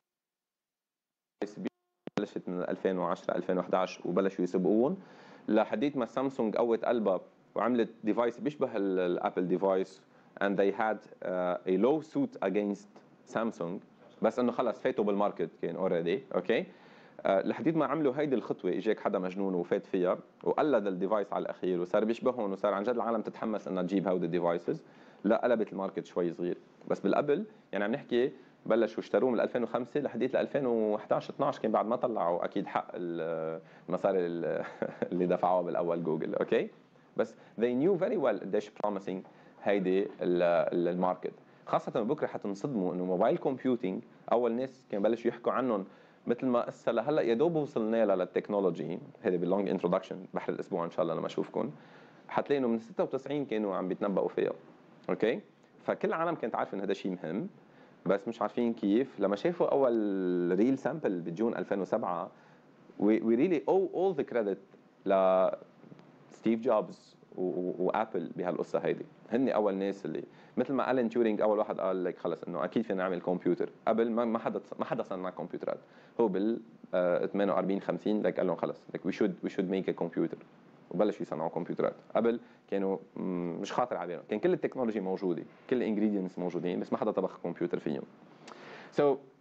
S1: بلشت من ألفين وعشرة ألفين وإحدى عشر وبلشوا يسبقون لحديت ما سامسونج قوت قلبها وعملت ديفايس بيشبه الابل ديفايس and they had uh, a lawsuit against Samsung بس انه خلص فاتوا بالماركت كان اوريدي. اوكي uh, لحديت ما عملوا هيدي الخطوه اجاك حدا مجنون وفات فيها وقلد الديفايس على الاخير وصار بيشبههم وصار عن جد العالم تتحمس انها تجيب هودي الديفايسز. لا قلبت الماركت شوي صغير بس بالقبل يعني عم نحكي بلشوا اشتروه من ألفين وخمسة لحديت ل ألفين وإحدى عشر اثناشر كان بعد ما طلعوا اكيد حق المصاري اللي دفعوها بالاول جوجل. اوكي بس they knew very well قديش promising هيدي الماركت خاصة بكره حتنصدموا انه موبايل كومبيوتينج اول ناس كان بلشوا يحكوا عنهم مثل ما هسه لهلا يا دوب وصلنا لها للتكنولوجي. هذه باللونج انتروداكشن بحر الاسبوع ان شاء الله لما اشوفكم حتلاقوا انه من ستة وتسعين كانوا عم بيتنبؤوا فيها. اوكي فكل العالم كانت عارفه ان هذا شيء مهم بس مش عارفين كيف. لما شافوا اول ريل سامبل بجون ألفين وسبعة we, we really owe all the credit ل ستيف جوبز وابل بهالقصه هيدي. هن اول ناس اللي مثل ما الين تيورينج اول واحد قال لك خلص انه اكيد فينا نعمل كمبيوتر. قبل ما ما حدا ما حدا صنع كمبيوترات. هو بال ثمانية وأربعين خمسين لك قال لهم خلص like we should we should make a computer وبلشوا يصنعوا كمبيوترات. قبل كانوا مش خاطر على بالهم كان كل التكنولوجي موجوده كل الانجريدينتس موجودين بس ما حدا طبخ كمبيوتر فيهم. So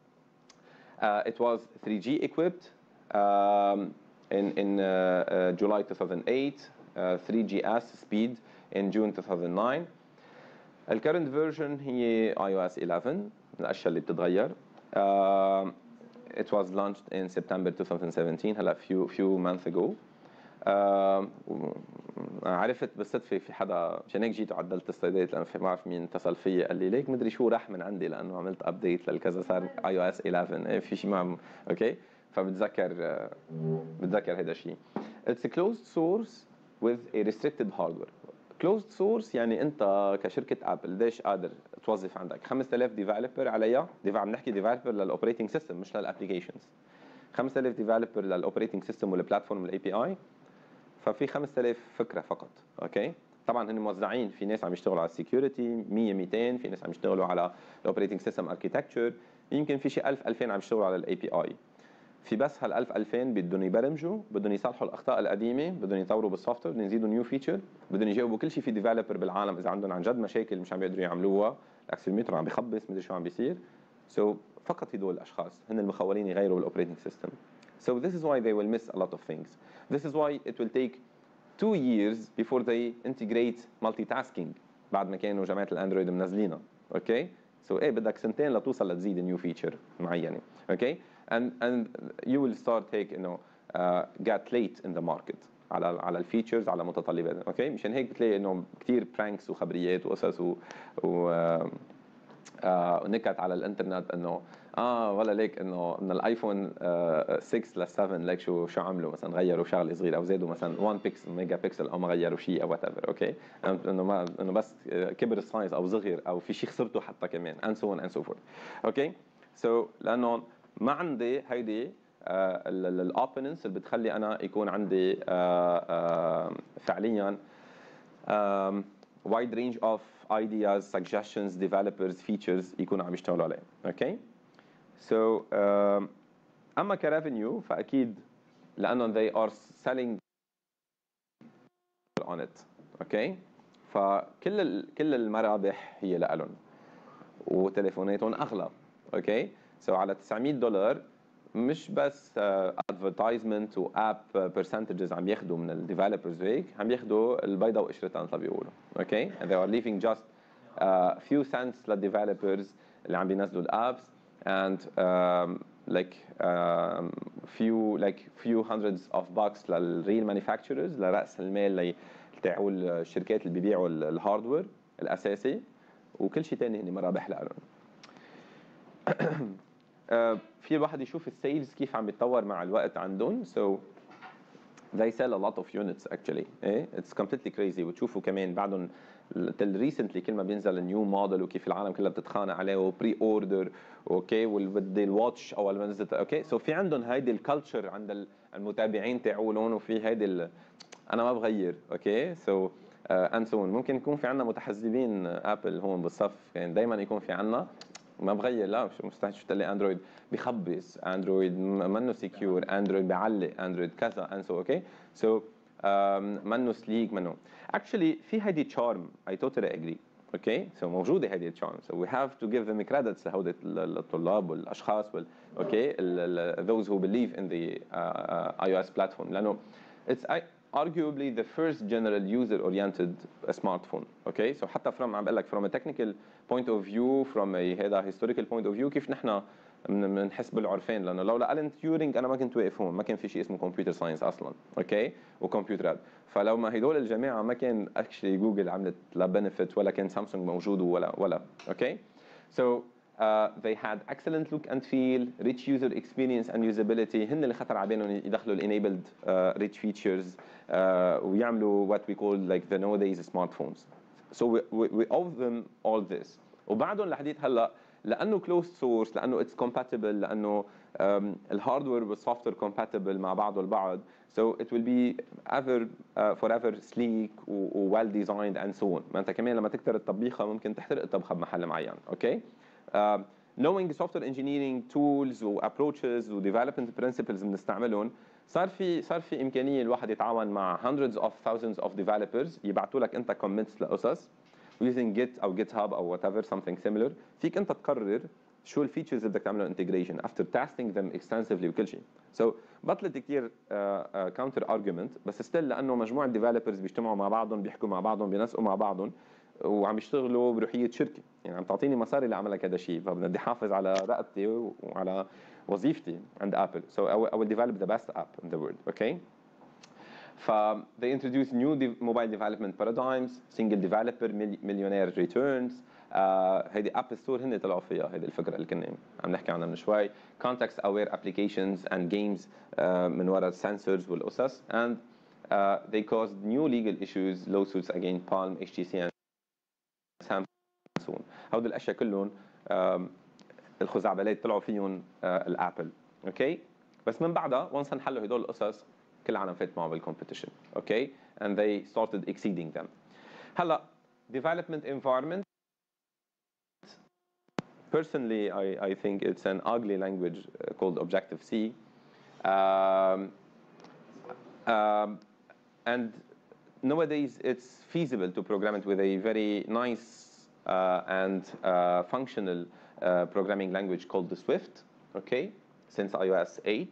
S1: uh, it was three G equipped um, in in uh, uh, July two thousand eight. Uh, three G S speed in June two thousand nine. The current version هي iOS eleven من الأشياء اللي بتتغير. Uh, it was launched in September twenty seventeen هلا few few months ago. Uh, عرفت بالصدفة في حدا مشان هيك جيت وعدلت السلايدات لأنه ما بعرف مين اتصل فيي قال لي ليك مدري شو راح من عندي لأنه عملت أبديت للكذا صار iOS eleven في شيء ما أوكي فبتذكر uh, بتذكر هذا الشيء. It's a closed source with a restricted hardware. closed source يعني انت كشركه ابل ليش قادر توظف عندك خمسة آلاف ديفلوبر عليها. عم نحكي ديفلوبر للاوبريتنج سيستم مش للابلكيشنز. خمسة آلاف ديفلوبر للاوبريتنج سيستم والبلاتفورم والاي بي اي ففي خمسة آلاف فكره فقط. اوكي طبعا هن موزعين في ناس عم يشتغلوا على السكيورتي مية مئتين في ناس عم يشتغلوا على الاوبريتنج سيستم اركيتكتشر يمكن في شيء ألف ألفين عم يشتغلوا على الاي بي اي. في بس هال ألف ألفين بدهم يبرمجوا بدهم يصلحوا الاخطاء القديمه بدهم يطوروا بالسوفت وير بدهم يزيدوا نيو فيتشر بدهم يجاوبوا كل شيء في ديفلوبر بالعالم اذا عندهم عن جد مشاكل مش عم بيقدروا يعملوها الاكسلرومتر عم بيخبص مدري شو عم بيصير. سو so, فقط هدول الاشخاص هن المخولين يغيروا الاوبريتنج سيستم. So this is why they will miss a lot of things. This is why it will take two years before they integrate multitasking بعد ما كانوا جماعه الاندرويد منزلينها. اوكي سو ايه بدك سنتين لتوصل لتزيد نيو فيتشر معينه. اوكي and and you will start take you know uh, get late in the market على على الفيتشرز على متطلبات. اوكي مشان هيك بتلاقي انه كثير برانكس وخبريات وقصص و, و آه نكت على الانترنت انه اه ولا ليك انه من الايفون آه ستة ل سبعة ليك شو شو عملوا مثلا غيروا شغله صغيره او زادوا مثلا واحد بيكسل ميجا بيكسل او ما غيروا شيء او وات ايفر اوكي انه ما انه بس كبر السايز او صغر او في شيء خسرته حتى كمان and so on and so forth اوكي سو so, لانه ما عندي هيدي الاوبننس اللي بتخلي انا يكون عندي آه آه فعليا um, wide range of ideas, suggestions, developers, features يكونوا عم يشتغلوا عليه. Okay? So um, أما كrevenue فأكيد لأنه they are selling on it. Okay? فكل ال, كل المرابح هي لهم وتليفوناتهم أغلى. Okay? So على تسعمية دولار مش بس ادفرتايزمنت واب برسنتجز عم ياخذوا من الديفلوبرز هيك عم ياخذوا البيضه وقشرتها مثل ما بيقولوا اوكي and they are leaving just uh, few cents للديفلوبرز اللي عم بينزلوا الابس and um, like um, few like few hundreds of bucks للريل مانيفاكتشرز لراس المال تاعوا الشركات اللي بيبيعوا الهاردوير الاساسي وكل شيء ثاني هن مرابح لهم Uh, في الواحد يشوف السيلز كيف عم بيتطور مع الوقت عندهم so they sell a lot of units actually eh? it's completely crazy وتشوفوا كمان بعدهم till recently كل ما بينزل نيو موديل وكيف العالم كلها بتتخانق عليه وبري اوردر اوكي والبدي الواتش اول ما نزلت اوكي سو so في عندهم هيدي الكالتشر عند المتابعين تاعولهم وفي هيدي ال... انا ما بغير اوكي سو اند سو ممكن يكون في عندنا متحزبين ابل هون بالصف يعني دائما يكون في عندنا ما بغير لا مش مستحيل شو تقول لي اندرويد بخبص اندرويد منه سكيور اندرويد بيعلق اندرويد كذا اند سو اوكي سو منه سليك منه اكشلي في هيدي تشارم اي توتالي اجري اوكي سو موجوده هيدي تشارم سو وي هاف تو جيف ذيم كريدتس لهودي الطلاب والاشخاص وال اوكي those who believe in the uh, iOS platform لانه it's arguably the first general user oriented smartphone okay so حتى from عم بقول لك from a technical point of view from a هذا historical point of view كيف نحن بنحس بالعرفان لانه لولا الين تيورينج انا ما كنت واقف هون ما كان في شيء اسمه كمبيوتر ساينس اصلا اوكي وكمبيوترات فلو ما هدول الجماعه ما كان اكشلي جوجل عملت لا بنفيت ولا كان سامسونج موجود ولا ولا اوكي so Uh, they had excellent look and feel, rich user experience and usability. هن اللي خطر على بالهم يدخلوا enabled uh, rich features uh, ويعملوا what we call like the nowadays smartphones. So we, we, we owe them all this. وبعدهم لحديت هلا لانه closed source لانه it's compatible لانه um, الهاردوير والسوفت وير compatible مع بعضه البعض. So it will be ever uh, forever sleek و well designed and so on. ما انت كمان لما تكتر الطبيخه ممكن تحترق الطبخه بمحل معين. Okay? Uh, knowing software engineering tools و approaches و development principles بنستعملهم صار في صار في امكانيه الواحد يتعاون مع hundreds of thousands of developers يبعثوا لك انت comments لقصص using git او github او whatever something similar فيك انت تقرر شو الفيتشرز اللي بدك تعمله انتجريشن after testing them extensively وكل شيء so بطلت كثير counter argument بس ستيل لانه مجموعه developers بيجتمعوا مع بعضهم بيحكوا مع بعضهم بينسقوا مع بعضهم وعم يشتغلوا بروحيه شركه يعني عم تعطيني مصاري لأعمل لك هذا الشيء فبدي احافظ على رقبتي وعلى وظيفتي عند ابل so I will, I will develop the best app in the world okay ف they introduce new de mobile development paradigms single developer millionaire returns هيدي اب ستور هن طلعوا فيها هيدي الفكره اللي كنا عم نحكي عنها من شوي context aware applications and games uh, من وراء السنسورز والقصص and uh, they caused new legal issues lawsuits against Palm إتش تي سي and Samsung هودي الاشياء كلهم الخزعبلات طلعوا فيهم الابل اوكي بس من بعدها وانس انحلوا هدول القصص كل العالم فات معه بالكومبيتيشن اوكي and they started exceeding them هلا development environment personally I I think it's an ugly language called Objective C um, um, and nowadays it's feasible to program it with a very nice uh, and uh, functional uh, programming language called the Swift okay since iOS eight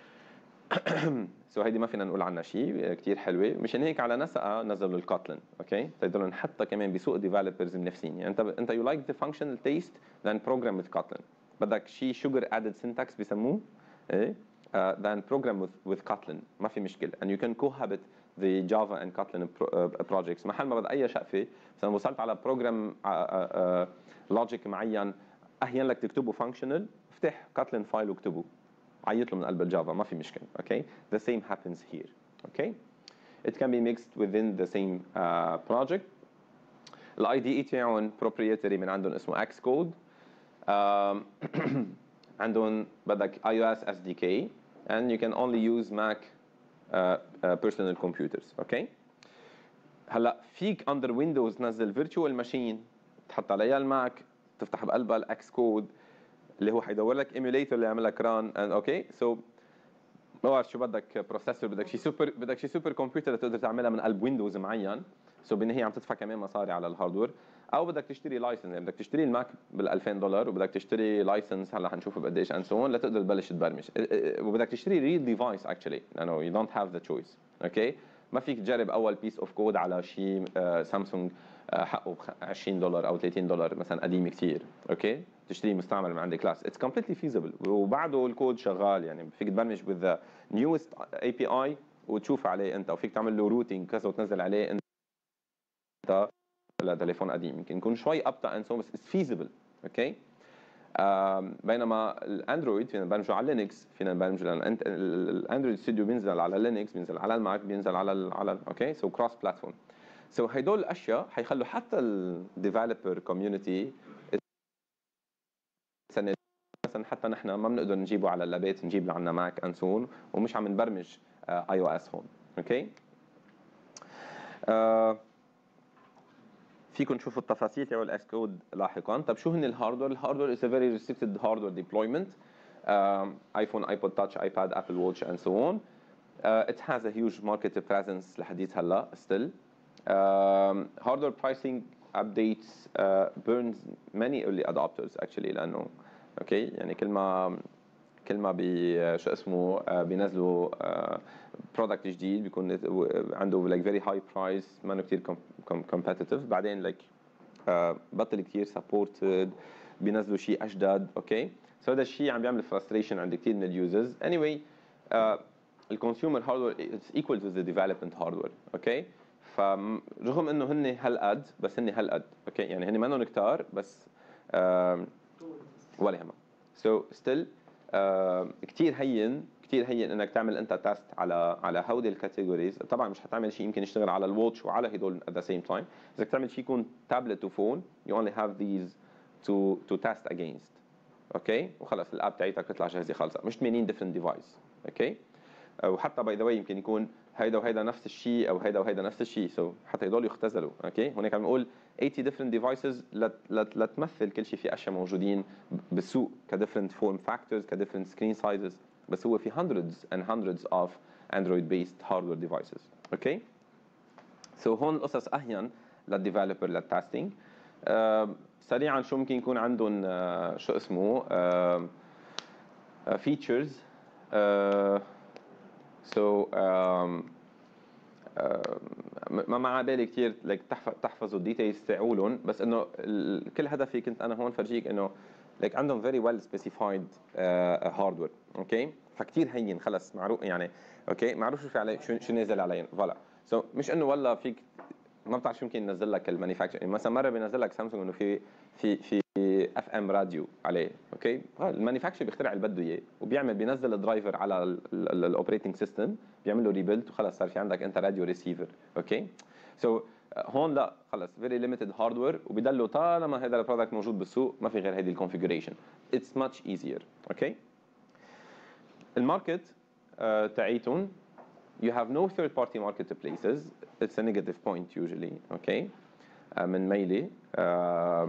S1: so هيدي ما فينا نقول عنها شيء كثير حلوه مشان هيك على نسقها نزلوا الكوتلين اوكي تقدروا حتى كمان بسوق ديفلوبرز منافسين يعني انت انت you like the functional taste then program with Kotlin بدك شيء sugar added syntax بسموه ايه uh, then program with with Kotlin ما في مشكله and you can cohabit the Java and Kotlin projects. محل ما بدي اي شقفه مثلا وصلت على بروجرام لوجيك معين احيانا لك تكتبه functional، افتح Kotlin فايل واكتبه، عيط له من قلب الجافا ما في مشكله. اوكي the same happens here. اوكي it can be mixed within the same uh, project. الاي دي اي تاعهم proprietary من عندهم اسمه Xcode. um, عندهم بدك iOS إس دي كي and you can only use Mac uh, uh, personal computers. اوكي هلا فيك under Windows تنزل virtual machine تحط عليها الماك تفتح بقلبها الاكس كود اللي هو حيدور لك ايميوليتر اللي يعمل لك ران. اوكي سو ما بعرف شو بدك بروسيسور، بدك شي سوبر بدك شي سوبر كمبيوتر تقدر تعملها من قلب ويندوز معين. سو بالنهايه عم تدفع كمان مصاري على الهاردوير، او بدك تشتري لايسنس، يعني بدك تشتري الماك بال ألفين دولار وبدك تشتري لايسنس هلا حنشوف بقديش اند سو لتقدر تبلش تبرمج، وبدك تشتري ريل ديفايس اكشلي لانه يو دونت هاف ذا تشويس. اوكي ما فيك تجرب اول بيس اوف كود على شيء سامسونج حقه ب عشرين دولار او ثلاثين دولار مثلا قديم كثير. اوكي تشتري مستعمل من عند كلاس اتس كومبليتلي فيزبل وبعده الكود شغال، يعني فيك تبرمج with the newest اي بي اي وتشوف عليه انت، وفيك تعمل له روتينج كذا وتنزل عليه انت لتليفون قديم يمكن يكون شوي ابطا اند سو بس اتس فيزبل. اوكي بينما الاندرويد فينا نبرمجه على لينكس، فينا نبرمجه لان الاندرويد ستوديو بينزل على لينكس، بينزل على الماك، بينزل على على اوكي سو كروس بلاتفورم. سو هدول الاشياء حيخلوا حتى الديفلوبر كوميونتي مثلا حتى نحن ما بنقدر نجيبه على اللابات، نجيب عنا ماك اند سون ومش عم نبرمج اي او اس هون. اوكي آه فيكم تشوفوا التفاصيل تبع الاس كود لاحقا. طب شو هن الهاردوير؟ الهاردوير is a very restricted hardware deployment. um, iPhone, iPod Touch, iPad, Apple Watch and so on. Uh, it has a huge market presence لحديث هلا still. Um, hardware pricing updates uh, burns many early adopters actually لانه اوكي يعني كل ما كل ما بي شو اسمه uh, بينزلوا uh, برودكت جديد بيكون عنده like very high price ما كثير competitive، بعدين like uh, بطل كثير supported، بينزلوا شيء اجدد. اوكي سو هذا الشيء عم بيعمل frustration عند كثير من اليوزرز. anyway uh, الكونسيومر هاردوير is equal to the development hardware. اوكي فرغم انه هن هالقد بس هن هالقد اوكي يعني هن منهم كتار بس uh, ولا يهمك. سو ستيل كثير هين كثير هين انك تعمل انت تيست على على هودي الكاتيجوريز. طبعا مش حتعمل شيء يمكن يشتغل على الواتش وعلى هدول at the same time. اذا تعمل شيء يكون تابلت وفون you only have these to to test against. اوكي وخلص الاب تاعتك تطلع جاهزه خالصه، مش ثمانين different device. اوكي وحتى باي ذا واي يمكن يكون هيدا وهيدا نفس الشيء او هيدا وهيدا نفس الشيء سو so حتى هدول يختزلوا. اوكي هونيك عم نقول eighty different devices لتمثل كل شيء في اشياء موجودين بالسوق ك different form factors ك different screen sizes، بس هو في hundreds and hundreds of Android based hardware devices. اوكي سو so هون القصص اهين للديفلوبر للتستنج. uh, سريعا شو ممكن يكون عندهم uh, شو اسمه uh, uh, features uh, سو so, um, uh, ما مع بالي كثير like تحفظوا الديتيلز تاعولهم، بس انه كل هدفي كنت انا هون فرجيك انه like عندهم very well specified uh, hardware. اوكي okay? فكتير هين خلص معروف يعني اوكي okay? معروف شو في عليه شو, شو نازل عليهم فوالا. سو so, مش انه والله فيك ما بتعرف شو ممكن ينزل لك المانيفاكتشر. مثلا مره بينزل لك سامسونج انه في في في اف ام راديو عليه. اوكي المانيفاكتشر بيخترع اللي بده اياه وبيعمل بينزل الدرايفر على الاوبريتنج سيستم بيعمل له ريبيلد وخلص صار في عندك انت راديو ريسيفر. اوكي سو so, هون لا خلص فيري ليميتد هاردوير وبضلوا طالما هذا البرودكت موجود بالسوق ما في غير هذه الكونفيجريشن. اتس ماتش ايزير. اوكي الماركت uh, تعيتهم you have no third party marketplaces. It's a negative point usually. Okay uh, من ميلي uh,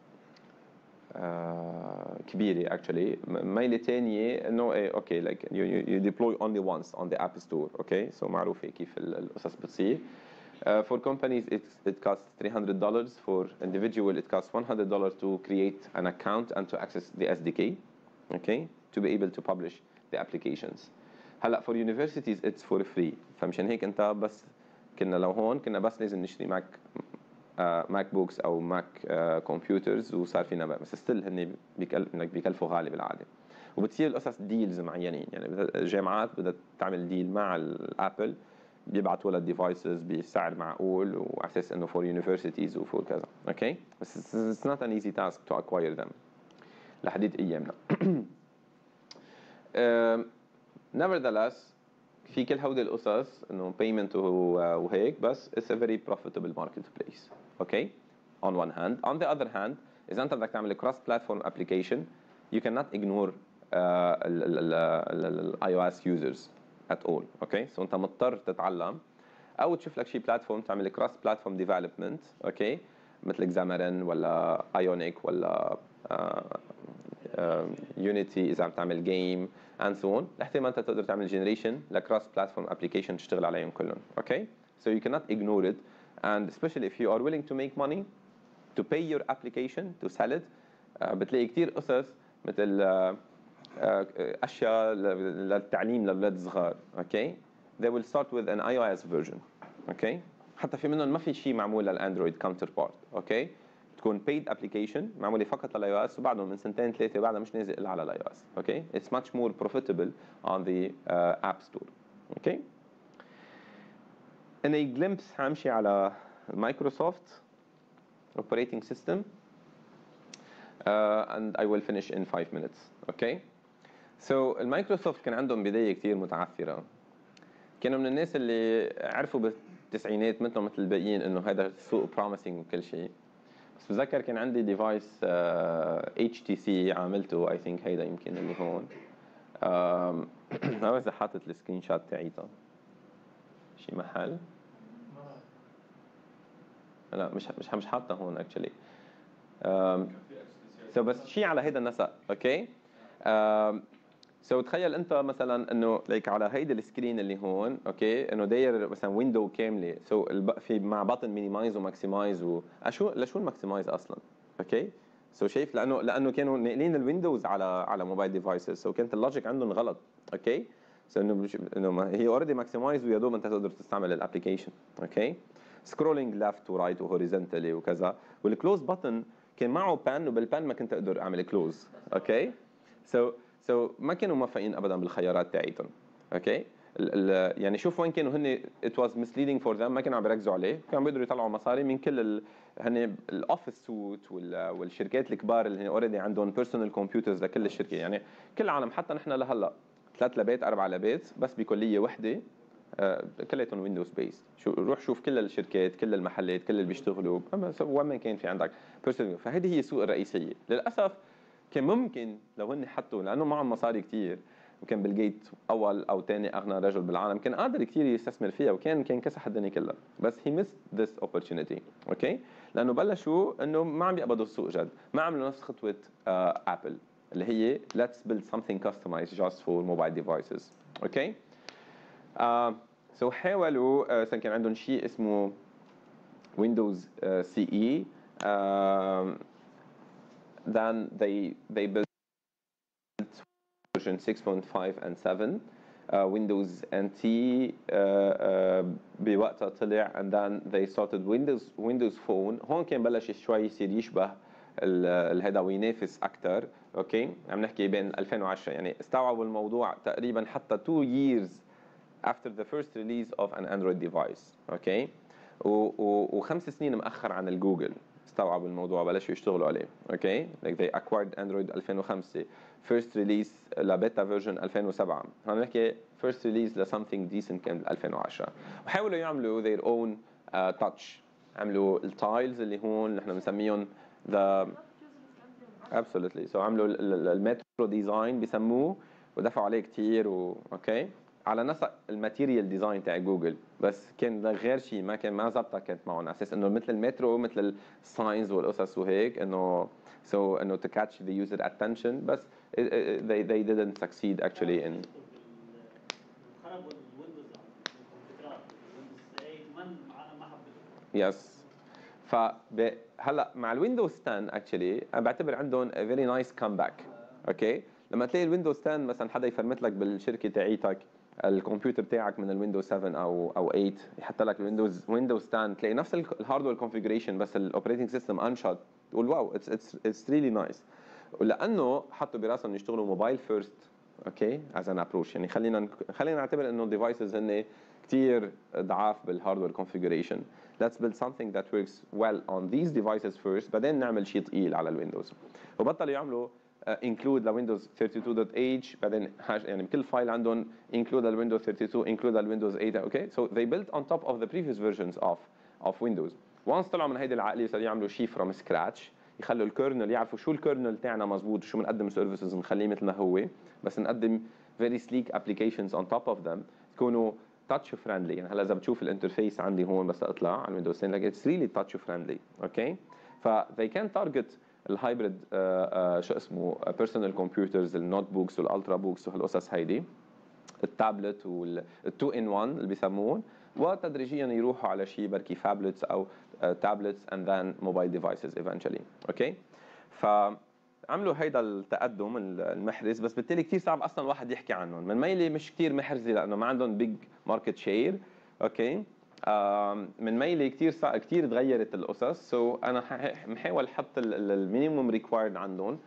S1: uh, كبيرة actually. ميلة تانية انه ايه اوكي like you, you, you deploy only once on the app store. okay so معروفة كيف القصص بتصير. Uh, for companies it, it costs three hundred dollars. For individual it costs one hundred dollars to create an account and to access the S D K. Okay to be able to publish the applications. هلا for universities it's for free. فمشان هيك انت بس كنا لو هون كنا بس لازم نشتري ماك ماك بوكس او ماك كمبيوترز وصار فينا بس ستيل هن بيكل انك بيكلفوا غالي بالعاده. وبتصير القصص ديلز معينين يعني الجامعات بدها تعمل ديل مع الابل بيبعتوا لها الديفايسز بسعر معقول وعلى اساس انه فور يونيفرسيتيز وفور كذا اوكي بس it's not an easy task to acquire them لحديت ايامنا. um, nevertheless في كل هودي القصص انه payment وهيك بس it's a very profitable marketplace okay on one hand. On the other hand اذا انت بدك تعمل cross platform application you cannot ignore ال iOS users at all okay so انت مضطر تتعلم او تشوف لك شيء بلاتفورم تعمل cross platform development okay مثل Xamarin ولا Ionic ولا يونيتي اذا عم تعمل جيم and so on لحتى ما انت تقدر تعمل جنريشن لكروس بلاتفورم ابلكيشن تشتغل عليهم كلهم اوكي so you cannot ignore it and especially if you are willing to make money to pay your application to sell it uh, بتلاقي كثير قصص مثل uh, uh, اشياء للتعليم للاولاد الصغار اوكي they will start with an iOS version اوكي حتى في منهم ما في شيء معمول للاندرويد كاونتر بارت اوكي تكون paid application معموله فقط للاي او اس وبعدهم من سنتين ثلاثه بعدها مش نازل الا على الاي او اس اوكي it's much more profitable on the uh, app store اوكي in a glimpse حامشي على مايكروسوفت operating system uh, and I will finish in five minutes okay so المايكروسوفت كان عندهم بدايه كثير متعثره كانوا من الناس اللي عرفوا بالتسعينات مثلهم مثل الباقيين انه هذا السوق promising وكل شيء بس بتذكر كان عندي ديفايس اتش تي سي عملته اي ثينك هيدا يمكن اللي هون ما بس حاطط السكرين شوت تاعيتها شي محل لا مش مش مش حاطه هون اكشلي سو بس شي على هيدا النسق اوكي سو تخيل انت مثلا انه ليك على هيدا السكرين اللي هون اوكي انه داير مثلا ويندو كامله سو so في مع بطن مينيمايز وماكسمايز واشو لشو الماكسمايز اصلا اوكي سو so شايف لانه لانه كانوا ناقلين الويندوز على على موبايل ديفايسز سو so كانت اللوجيك عندهم غلط اوكي سو so انه انه هي اوريدي ماكسمايز ويا دوب انت تقدر تستعمل الابلكيشن اوكي سكرولينج ليفت ورايت وهوريزونتالي وكذا والكلوز بutton كان معه بان وبالبان ما كنت اقدر اعمل كلوز اوكي سو سو so, ما كانوا موفقين ابدا بالخيارات تاعيتهم اوكي ال ال يعني شوف وين كانوا هن it was misleading for them ما كانوا عم يركزوا عليه كانوا بيقدروا يطلعوا مصاري من كل ال هن الاوفيس سوت والشركات الكبار اللي هن اوريدي عندهم بيرسونال كمبيوترز لكل الشركه يعني كل العالم حتى نحن لهلا ثلاث لبات اربع لبات بس بكليه وحده آه كلياتهم ويندوز بيست شو روح شوف كل الشركات كل المحلات كل اللي بيشتغلوا وين ما كان في عندك بيرسونال فهذه هي السوق الرئيسيه للاسف كان ممكن لو هن حطوا لانه معهم مصاري كثير وكان بيل جيت اول او ثاني اغنى رجل بالعالم كان قادر كثير يستثمر فيها وكان كان كسح الدنيا كلها بس هي ميس ذس اوبورتونيتي اوكي لانه بلشوا انه ما عم بيقبضوا السوق جد ما عملوا نفس خطوه ابل uh, اللي هي let's build something customized just for mobile devices اوكي uh, so حاولوا uh, كان عندهم شيء اسمه ويندوز سي اي then they they built version six point five and seven uh, Windows إن تي uh, uh, بوقتها طلع and then they started Windows Windows Phone هون كان بلش شوي يصير يشبه هذا وينافس اكثر اوكي عم نحكي بين ألفين وعشرة يعني استوعبوا الموضوع تقريبا حتى two years after the first release of an Android device اوكي وخمس سنين مأخر عن الجوجل استوعبوا الموضوع بلشوا يشتغلوا عليه اوكي like they acquired Android ألفين وخمسة first release لبيتا فيرجن ألفين وسبعة هون نحكي first release ل something decent كان ألفين وعشرة وحاولوا يعملوا their own uh, touch عملوا التايلز اللي هون نحن بنسميهم the absolutely so عملوا المترو ديزاين بسموه ودفعوا عليه كثير و... اوكي على نسق الماتيريال ديزاين تاع جوجل بس كان غير شيء ما كان ما زبطت كانت معهم على اساس انه مثل المترو مثل الساينز والقصص وهيك انه so انه to catch the user attention بس they they didn't succeed actually in
S6: خربوا الويندوز الكمبيوترات ويندوز ثمانية ما حبيته
S1: yes فهلا مع الويندوز عشرة actually انا بعتبر عندهم a very nice comeback اوكي لما تلاقي الويندوز عشرة مثلا حدا يفرمت لك بالشركه تاعيتك الكمبيوتر تاعك من الويندوز سبعة او او ثمانية يحط لك الويندوز ويندوز عشرة تلاقي نفس الهاردوير كونفيجريشن بس الاوبريتنج سيستم انشط تقول واو اتس اتس اتس ريلي نايس ولانه حطوا براسهم يشتغلوا موبايل فيرست اوكي از ان ابروش يعني خلينا خلينا نعتبر انه الديفايسز هن كتير ضعاف بالهاردوير configuration. Let's build something that works well on these devices first بعدين نعمل شيء ثقيل على الويندوز. وبطلوا يعملوا uh, include لويندوز thirty-two dot h بعدين يعني بكل فايل عندهم include لويندوز thirty-two include لويندوز eight. okay so they built on top of the previous versions of of Windows. once طلعوا من هيدي العقليه صاروا يعملوا شيء from scratch يخلوا الكيرنل يعرفوا شو الكيرنل تاعنا مزبوط شو بنقدم سيرفيسز نخليه مثل ما هو بس نقدم very sleek applications on top of them تكونوا touch friendly. يعني هلا اذا بتشوف الانترفيس عندي هون بس اطلع على الويندوز ten like it's really touch friendly. اوكي ف they can target الهايبريد شو اسمه personal computers النوت بوكس والالترا بوكس وهالقصص هيدي التابلت والتو ان one اللي بيسموهم وتدريجيا يروحوا على شيء بركي فابلتس او tablets and then mobile devices eventually. اوكي فعملوا هيدا التقدم المحرز بس بالتالي كثير صعب اصلا الواحد يحكي عنهم من ميلي مش كثير محرزه لانه ما عندهم بيج ماركت شير. اوكي من ميلي كثير صع... كثير تغيرت القصص سو so انا محاول احط المينيموم ريكوايرد عندهم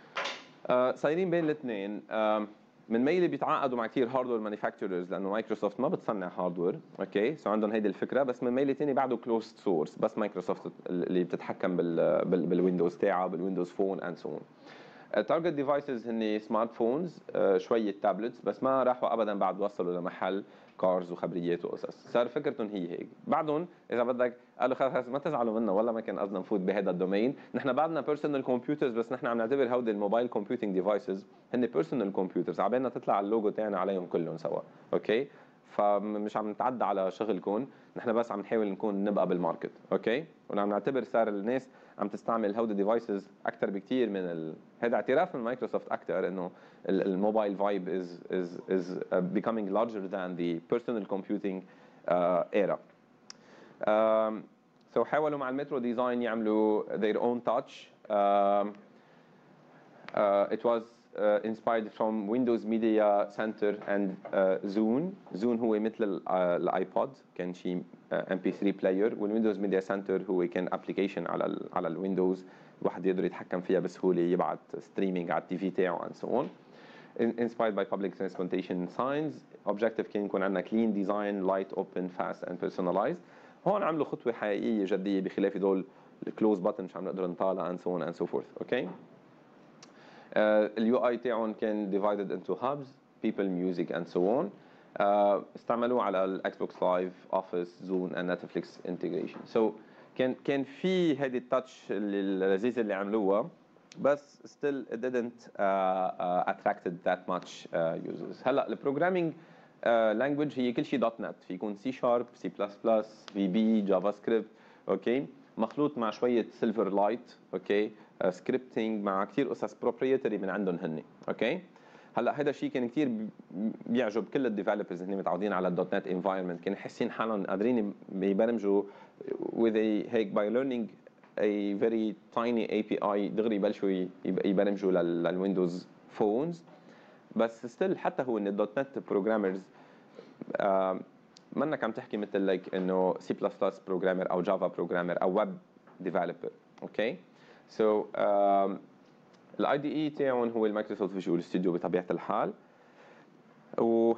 S1: صايرين بين الاثنين. من ميلي بيتعاقدوا مع كثير هاردوير مانيفاكتشرز لانه مايكروسوفت ما بتصنع هاردوير. اوكي سو عندهم هيدي الفكره بس من ميلي ثاني بعده كلوزد سورس بس مايكروسوفت اللي بتتحكم بال بالويندوز تاعها بالويندوز فون اند سو اون. التارجت ديفايسز هن سمارت فونز شويه تابلتس بس ما راحوا ابدا بعد وصلوا لمحل كارز وخبريات وقصص صار فكرتهم هي هيك. بعدهم اذا بدك قالوا خلص ما تزعلوا منا والله ما كان قصدنا نفوت بهذا الدومين نحن بعدنا بيرسونال كمبيوترز بس نحن عم نعتبر هودي الموبايل كومبيوتنج ديفايسز هن بيرسونال كمبيوترز عبالنا تطلع اللوجو تاعنا عليهم كلهم سوا. اوكي فمش عم نتعدى على شغلكم نحن بس عم نحاول نكون نبقى بالماركت. اوكي وعم نعتبر صار الناس عم تستعمل هودي ديفايسز اكثر بكثير من ال... هذا اعتراف من مايكروسوفت اكثر انه الموبايل فايب از از از becoming larger than the personal computing uh, era. um, so حاولوا مع المترو ديزاين يعملوا their own touch. um, uh, it was uh, inspired from Windows Media Center and uh, Zune. Zune هو مثل الايبود كان شيء ام بي ثري بلاير والويندوز ميديا سنتر هو كان ابلكيشن على ال على الويندوز الواحد يقدر يتحكم فيها بسهوله يبعث ستريمينج على التي في تاعه and so on. Inspired by public transportation signs. Objective كان يكون عندنا clean design, light, open, fast and personalized. هون عملوا خطوه حقيقيه جديه بخلاف دول الكلوز بutton مش عم نقدر نطالع and so on and so forth. اوكي اليو اي تاعهم كان divided into hubs people music and so on. Uh, استعملوه على الاكس بوكس لايف اوفيس زون اند نتفليكس انتجريشن. سو كان كان في هيدي التاتش اللذيذه اللي عملوها بس still it didn't uh, uh, attracted that much uh, users. هلا البروجرامينج لانجويج هي كل شيء دوت نت في يكون سي شارب سي بلس بلس في بي جافا سكريبت. اوكي مخلوط مع شويه سيلفر لايت. اوكي سكريبتنج مع كثير قصص بروبريتري من عندهم هن. اوكي هلا هذا الشيء كان كثير بيعجب كل الديفلوبرز اللي متعودين على الدوت نت انفايرمنت كانوا حاسين حالهم قادرين يبرمجوا with a هيك by learning a very tiny A P I دغري يبلشوا يبرمجوا للويندوز فونز. بس ستيل حتى هو ان الدوت نت بروجرامرز منك عم تحكي مثل لايك انه سي بلس بلس بروجرامر او جافا بروجرامر او ويب ديفلوبر. اوكي سو الاي دي اي تاعهم هو المايكروسوفت فيجوال ستوديو بطبيعه الحال و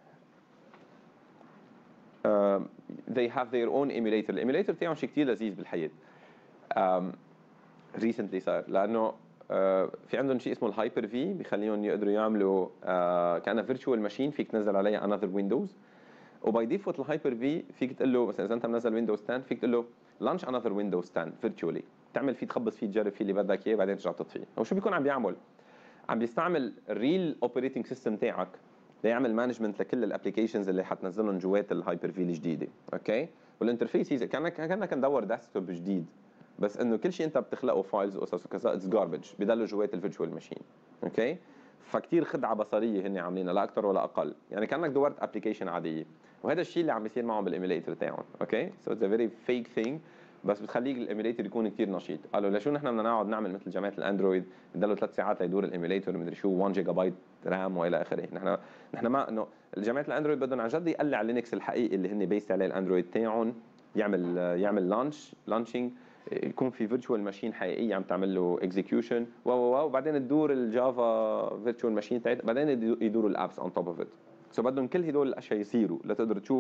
S1: uh, they have their own emulator. الاميوليتر تاعهم شيء كثير لذيذ بالحياه. um, recently صار لانه uh, في عندهم شيء اسمه الهايبر في بخليهم يقدروا يعملوا uh, كانها فيرتشوال ماشين فيك تنزل عليها انذر ويندوز وباي ديفولت الهايبر في فيك تقول له مثلا اذا انت منزل ويندوز عشرة فيك تقول له لانش انذر ويندوز عشرة فيرتشوالي تعمل فيه تخبص فيه تجرب فيه اللي بدك اياه بعدين ترجع تطفيه. هو شو بيكون عم بيعمل؟ عم بيستعمل الريل اوبريتنج سيستم تاعك ليعمل مانجمنت لكل الابلكيشنز اللي حتنزلهم جوات الهايبر في الجديده. اوكي والانترفيس هي كانك كانك ندور ديسكتوب جديد بس انه كل شيء انت بتخلقه فايلز وقصص وكذا اتس جاربج بضلوا جوات الفيرتشوال ماشين. اوكي فكتير خدعه بصريه هن عاملينها لا اكثر ولا اقل يعني كانك دورت ابلكيشن عاديه وهذا الشيء اللي عم بيصير معهم بالايميليتر تاعهم. اوكي سو اتس ا فيري فيك ثينج بس بتخليك الايميليتر يكون كثير نشيط. قالوا لشو نحن بدنا نقعد نعمل مثل جماعه الاندرويد بضلوا ثلاث ساعات ليدور الايميليتر مدري شو واحد جيجا بايت رام والى اخره. نحن نحن ما انه جماعه الاندرويد بدهم عن جد يقلع لينكس الحقيقي اللي هن بيست عليه الاندرويد تاعهم يعمل يعمل لانش لانشينج يكون في فيرتشوال ماشين حقيقيه عم تعمل له اكزيكيوشن و و وبعدين تدور الجافا فيرتشوال ماشين تاعتها بعدين يدوروا الابس اون توب اوف ات. سو بدهم كل هدول الاشياء يصيروا لتقدر تشوف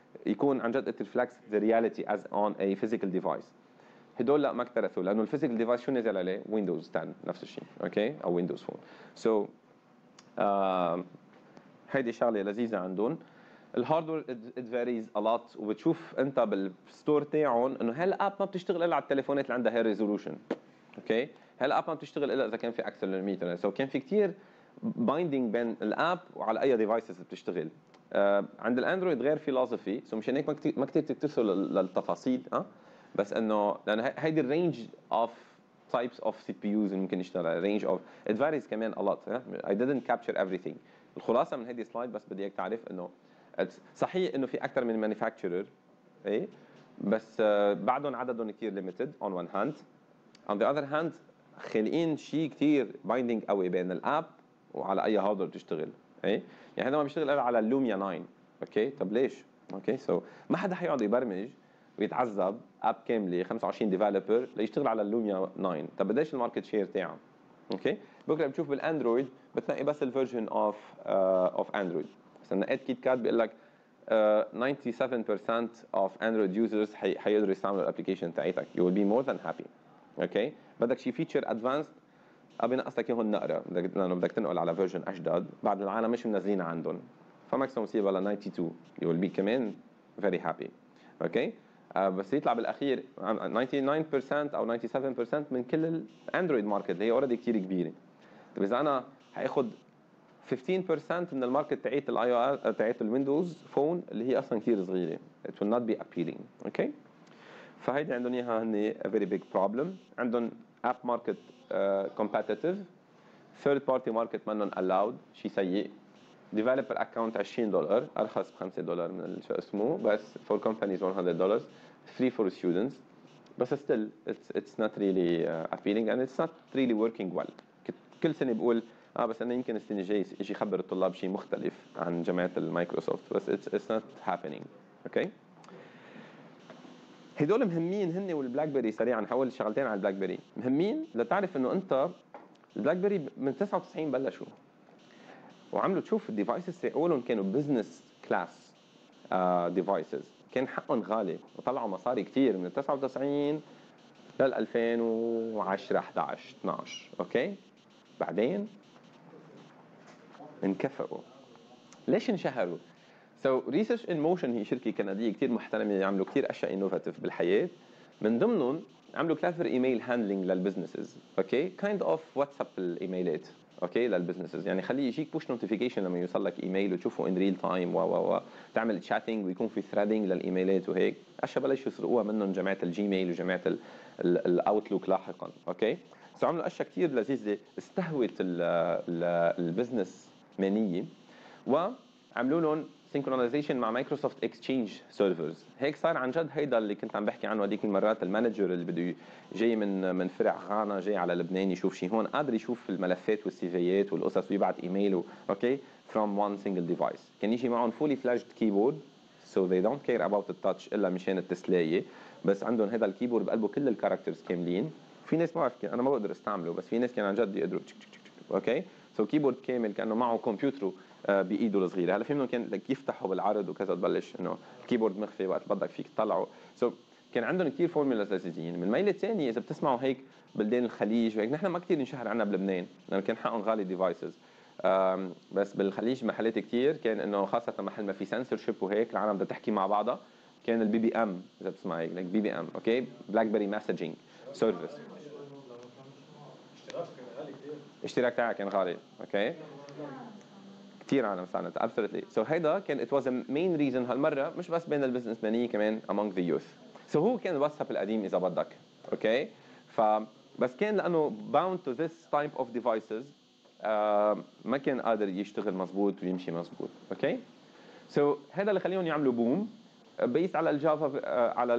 S1: يكون عن جد it reflects the reality as on a physical device. هدول لا ما اكترثوا لانه الفيزيكال ديفايس شو نزل عليه؟ ويندوز عشرة نفس الشيء، اوكي، او ويندوز فون. سو so, uh, هيدي شغله لذيذه عندهم. الهاردوير it varies a lot، وبتشوف انت بالستور تاعهم انه هالاب ما بتشتغل الا على التليفونات اللي عندها هاي ريزولوشن، اوكي، هالاب ما بتشتغل الا اذا كان في اكسلروميتر. سو so كان في كثير بايندينج بين الاب وعلى اي ديفايسز بتشتغل. uh, عند الاندرويد غير فيلوسفي، سو so مشان هيك ما كثير ما كثير بتكتسوا للتفاصيل، اه بس انه لانه هيدي الرينج اوف types of سي بي يوز اللي ممكن يشتغل، رينج اوف it varies كمان a lot. I didn't capture everything. الخلاصه من هيدي سلايد بس بدي اياك تعرف انه صحيح انه في اكثر من مانيفاكتشرر، ايه، بس uh, بعدهم عددهم كثير ليميتد on one hand. on the other hand خالقين شيء كثير بايندينج قوي بين الاب وعلى اي هاردوير بتشتغل، ايه، يعني هذا ما بيشتغل الا على اللوميا تسعة، اوكي، طب ليش؟ اوكي، سو so, ما حدا حيقعد يبرمج ويتعذب اب كامله خمسة وعشرين ديفلوبر ليشتغل على اللوميا تسعة. طب قديش الماركت شير تاعه؟ اوكي، بكره بتشوف بالاندرويد بتلاقي بس الفيرجن اوف اوف اندرويد، بس انا اد كيت كات بيقول لك سبعة وتسعين بالمية of Android users حيقدروا يستعملوا الابلكيشن تاعتك. You will be more than happy. اوكي، بدك شي فيتشر ادفانسد ابي نقصك اياهم نقرا لانه بدك تنقل على فيرجن اجدد بعد العالم مش منزلين عندهم، فماكسيموم يصير ل اثنين وتسعين. You will be كمان very happy. اوكي، آه بس يطلع بالاخير تسعة وتسعين بالمية او سبعة وتسعين بالمية من كل الاندرويد ماركت اللي هي اوريدي كثير كبيره. طيب اذا انا حاخذ خمسة عشر بالمية من الماركت تاعت الاي او اس تاعت الويندوز فون اللي هي اصلا كثير صغيره، it will not be appealing. اوكي، فهيدي عندهم اياها هن a very big problem. عندهم app market uh, competitive، third party market منهم allowed، شيء سيء. developer account عشرين دولار، ارخص ب خمسة دولار من شو اسمه، بس for companies مية دولار، free for students، بس still it's it's not really uh, appealing and it's not really working well. كل سنه بقول اه بس انا يمكن السنه الجايه يجي يخبر الطلاب شيء مختلف عن جامعه المايكروسوفت، بس it's it's not happening. اوكي، okay? هدول مهمين هن والبلاك بيري. سريعا حول شغلتين على البلاك بيري مهمين لتعرف انه انت البلاك بيري من تسعة وتسعين بلشوا وعملوا تشوف الديفايسز اولهم كانوا بزنس كلاس ديفايسز، كان حقهم غالي وطلعوا مصاري كثير من تسعة وتسعين لل ألفين وعشرة احد عشر اثناشر. اوكي، بعدين انكفئوا. ليش انشهروا؟ سو ريسيرش ان موشن هي شركه كنديه كثير محترمه، يعملوا كثير اشياء انوفاتيف بالحياه. من ضمنهم عملوا كلاسر ايميل هاندلنج للبزنسز، اوكي، كايند اوف واتساب الايميلات، اوكي، للبزنسز، يعني خليه يجيك بوش نوتيفيكيشن لما يوصل لك ايميل وتشوفه ان ريل تايم و و و تعمل تشاتنج ويكون في ثريدنج للايميلات وهيك. اشياء بلشوا يسرقوها منهم جماعه الجيميل وجماعه الاوتلوك لاحقا. اوكي، سو عملوا اشياء كثير لذيذه استهوت البزنس مانيه، وعملوا لهم سينكرونايزيشن مع مايكروسوفت اكسشينج سيرفرز. هيك صار عن جد هيدا اللي كنت عم بحكي عنه هذيك المرات، المانجر اللي بده جاي من من فرع غانا جاي على لبنان يشوف شيء هون قادر يشوف الملفات والسيفيات والقصص ويبعث ايميل، اوكي، from one single device. كان يجي معهم fully fledged keyboard so they don't care about the touch الا مشان التسلايه، بس عندهم هذا الكيبورد بقلبه كل الكاركترز كاملين. في ناس ما بعرف انا ما بقدر استعمله، بس في ناس كان عن جد يقدروا اوكي، سو كيبورد كامل كانه معه كمبيوتره بايده الصغيره. هلا في منهم كان لك يفتحوا بالعرض وكذا تبلش انه الكيبورد مخفي وقت بدك فيك تطلعه. سو so, كان عندهم كثير فورمولاز لذيذين. من ميله ثانيه اذا بتسمعوا هيك بلدان الخليج وهيك نحن ما كثير نشهر عنا بلبنان لانه كان حقهم غالي ديفايسز، بس بالخليج محلات كثير كان انه خاصه محل ما في سنسورشيب وهيك العالم بدها تحكي مع بعضها، كان البي بي ام اذا بتسمع هيك لك بي بي ام، اوكي، بلاك بيري مسجنج سيرفيس. اشتراك تاعها كان غالي، اوكي، كثير عالم استعملت absolutely. سو so هيدا كان it was a main reason هالمره مش بس بين البزنس مانيه كمان among the youth. سو so هو كان الواتساب القديم اذا بدك، اوكي، ف بس كان لانه bound to this type of devices آه ما كان قادر يشتغل مزبوط ويمشي مزبوط. اوكي، سو so هذا اللي خليهم يعملوا بوم بيس على الجافا آه على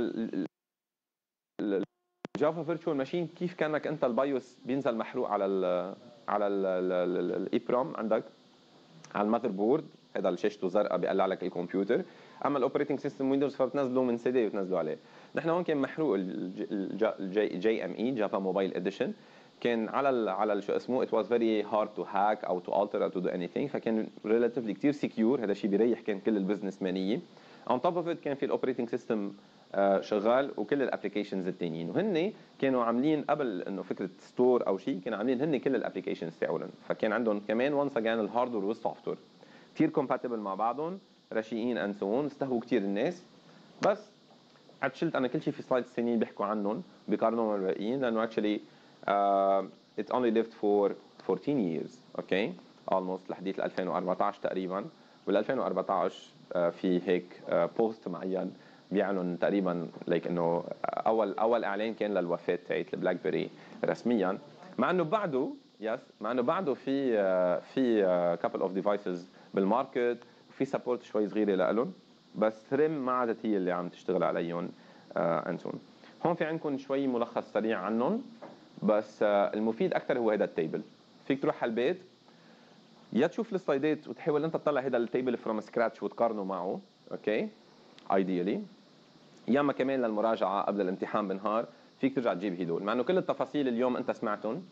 S1: الجافا فيرتشوال ماشين. كيف كانك انت البايوس بينزل محروق على ال على الايبرام عندك على المذر بورد، هذا اللي شاشته زرقاء بيقلع لك الكمبيوتر، اما الاوبريتنج سيستم ويندوز فبتنزلوه من سي دي وتنزلوا عليه. نحن هون كان محروق الجي جي ام اي جافا موبايل اديشن، كان على ال على ال شو اسمه it was very hard to hack او to alter او to do anything، فكان relatively كثير سكيور. هذا الشيء بيريح كان كل البزنس مانيه. on top of it كان في الاوبريتنج سيستم شغال وكل الابلكيشنز التانيين، وهن كانوا عاملين قبل انه فكره ستور او شيء كانوا عاملين هن كل الابلكيشنز تاعولن، فكان عندهم كمان وانس اجين الهاردوير والسوفت وير كثير كومباتبل مع بعضهم رشيقين اند سو اون، استهووا كثير الناس. بس قد شلت انا كل شيء في سلايدز الثانيين بيحكوا عنهم بيقارنوا مع الباقيين لانه actually uh, it only lived for fourteen years اوكي okay? almost لحديت ألفين وأربعطعش تقريبا، وال ألفين وأربعطعش uh, في هيك بوست uh, معين بيعلن تقريبا لايك like انه اول اول اعلان كان للوفاه تاعت البلاك بيري رسميا، مع انه بعده يس مع انه بعده في uh, في كابل اوف ديفايسز بالماركت وفي سبورت شوي صغيره لهم، بس ثريم ما عادت هي اللي عم تشتغل عليهم آه انتون. هون في عندكم شوي ملخص سريع عنهم، بس آه المفيد اكثر هو هذا التيبل. فيك تروح على البيت يا تشوف السلايدات وتحاول انت تطلع هذا التيبل فروم سكراتش وتقارنه معه اوكي ايديالي، يا اما كمان للمراجعه قبل الامتحان بنهار فيك ترجع تجيب هدول، مع انه كل التفاصيل اليوم انت سمعتهم.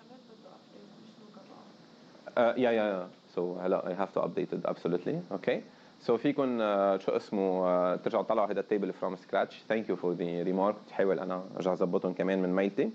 S1: يا يا سو هلا I have to update it absolutely okay. سو so فيكم uh, شو اسمه uh, ترجعوا تطلعوا هذا التيبل فروم سكراتش. ثانك يو فور ذا ريمارك، بحاول انا ارجع اظبطهم كمان من ميلتي.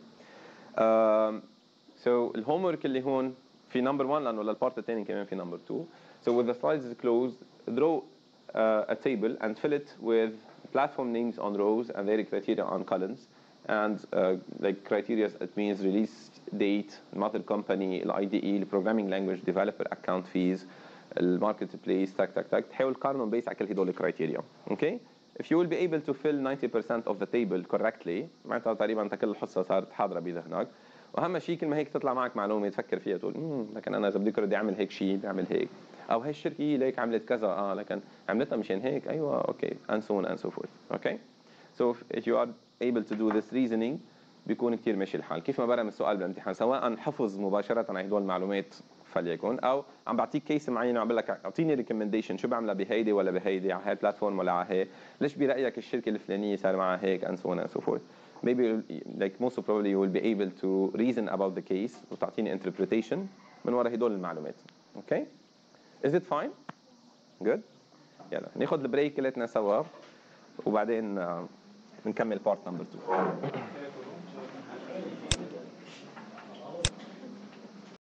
S1: سو الهوم ورك اللي هون في نمبر واحد لانه للبارت الثاني كمان في نمبر two. So with the slides closed draw uh, a table and fill it with platform names on rows and their criteria on columns and uh, like criteria it means release date, mother company, ال I D E, ال programming language, developer account fees, الماركت بليس تك تك تك تحاول تقارنهم بيس على كل هدول الكرايتيريا اوكي. if you will be able to fill ninety percent of the table correctly معناتها تقريبا انت كل الحصه صارت حاضره بذهنك، واهم شيء كل ما هيك تطلع معك معلومه تفكر فيها تقول امم لكن انا اذا بدي بدي اعمل هيك شيء بعمل هيك، او هي الشركه ليك عملت كذا اه لكن عملتها مشان هيك ايوه اوكي and so on and so forth اوكي. so if, if you are able to do this reasoning بيكون كثير ماشي الحال. كيف ما برم السؤال بالامتحان سواء حفظ مباشره على هدول المعلومات فليكن، او عم بعطيك كيس معين وعم بقول لك اعطيني ريكومنديشن شو بعملها بهيدي ولا بهيدي على هاي البلاتفورم ولا على هي، ليش برايك الشركه الفلانيه صار معها هيك and so on and so forth. maybe like most probably you will be able to reason about the case وتعطيني interpretation من وراء هدول المعلومات اوكي. is it fine good. يلا ناخذ البريك كلنا سوا وبعدين نكمل بارت نمبر two.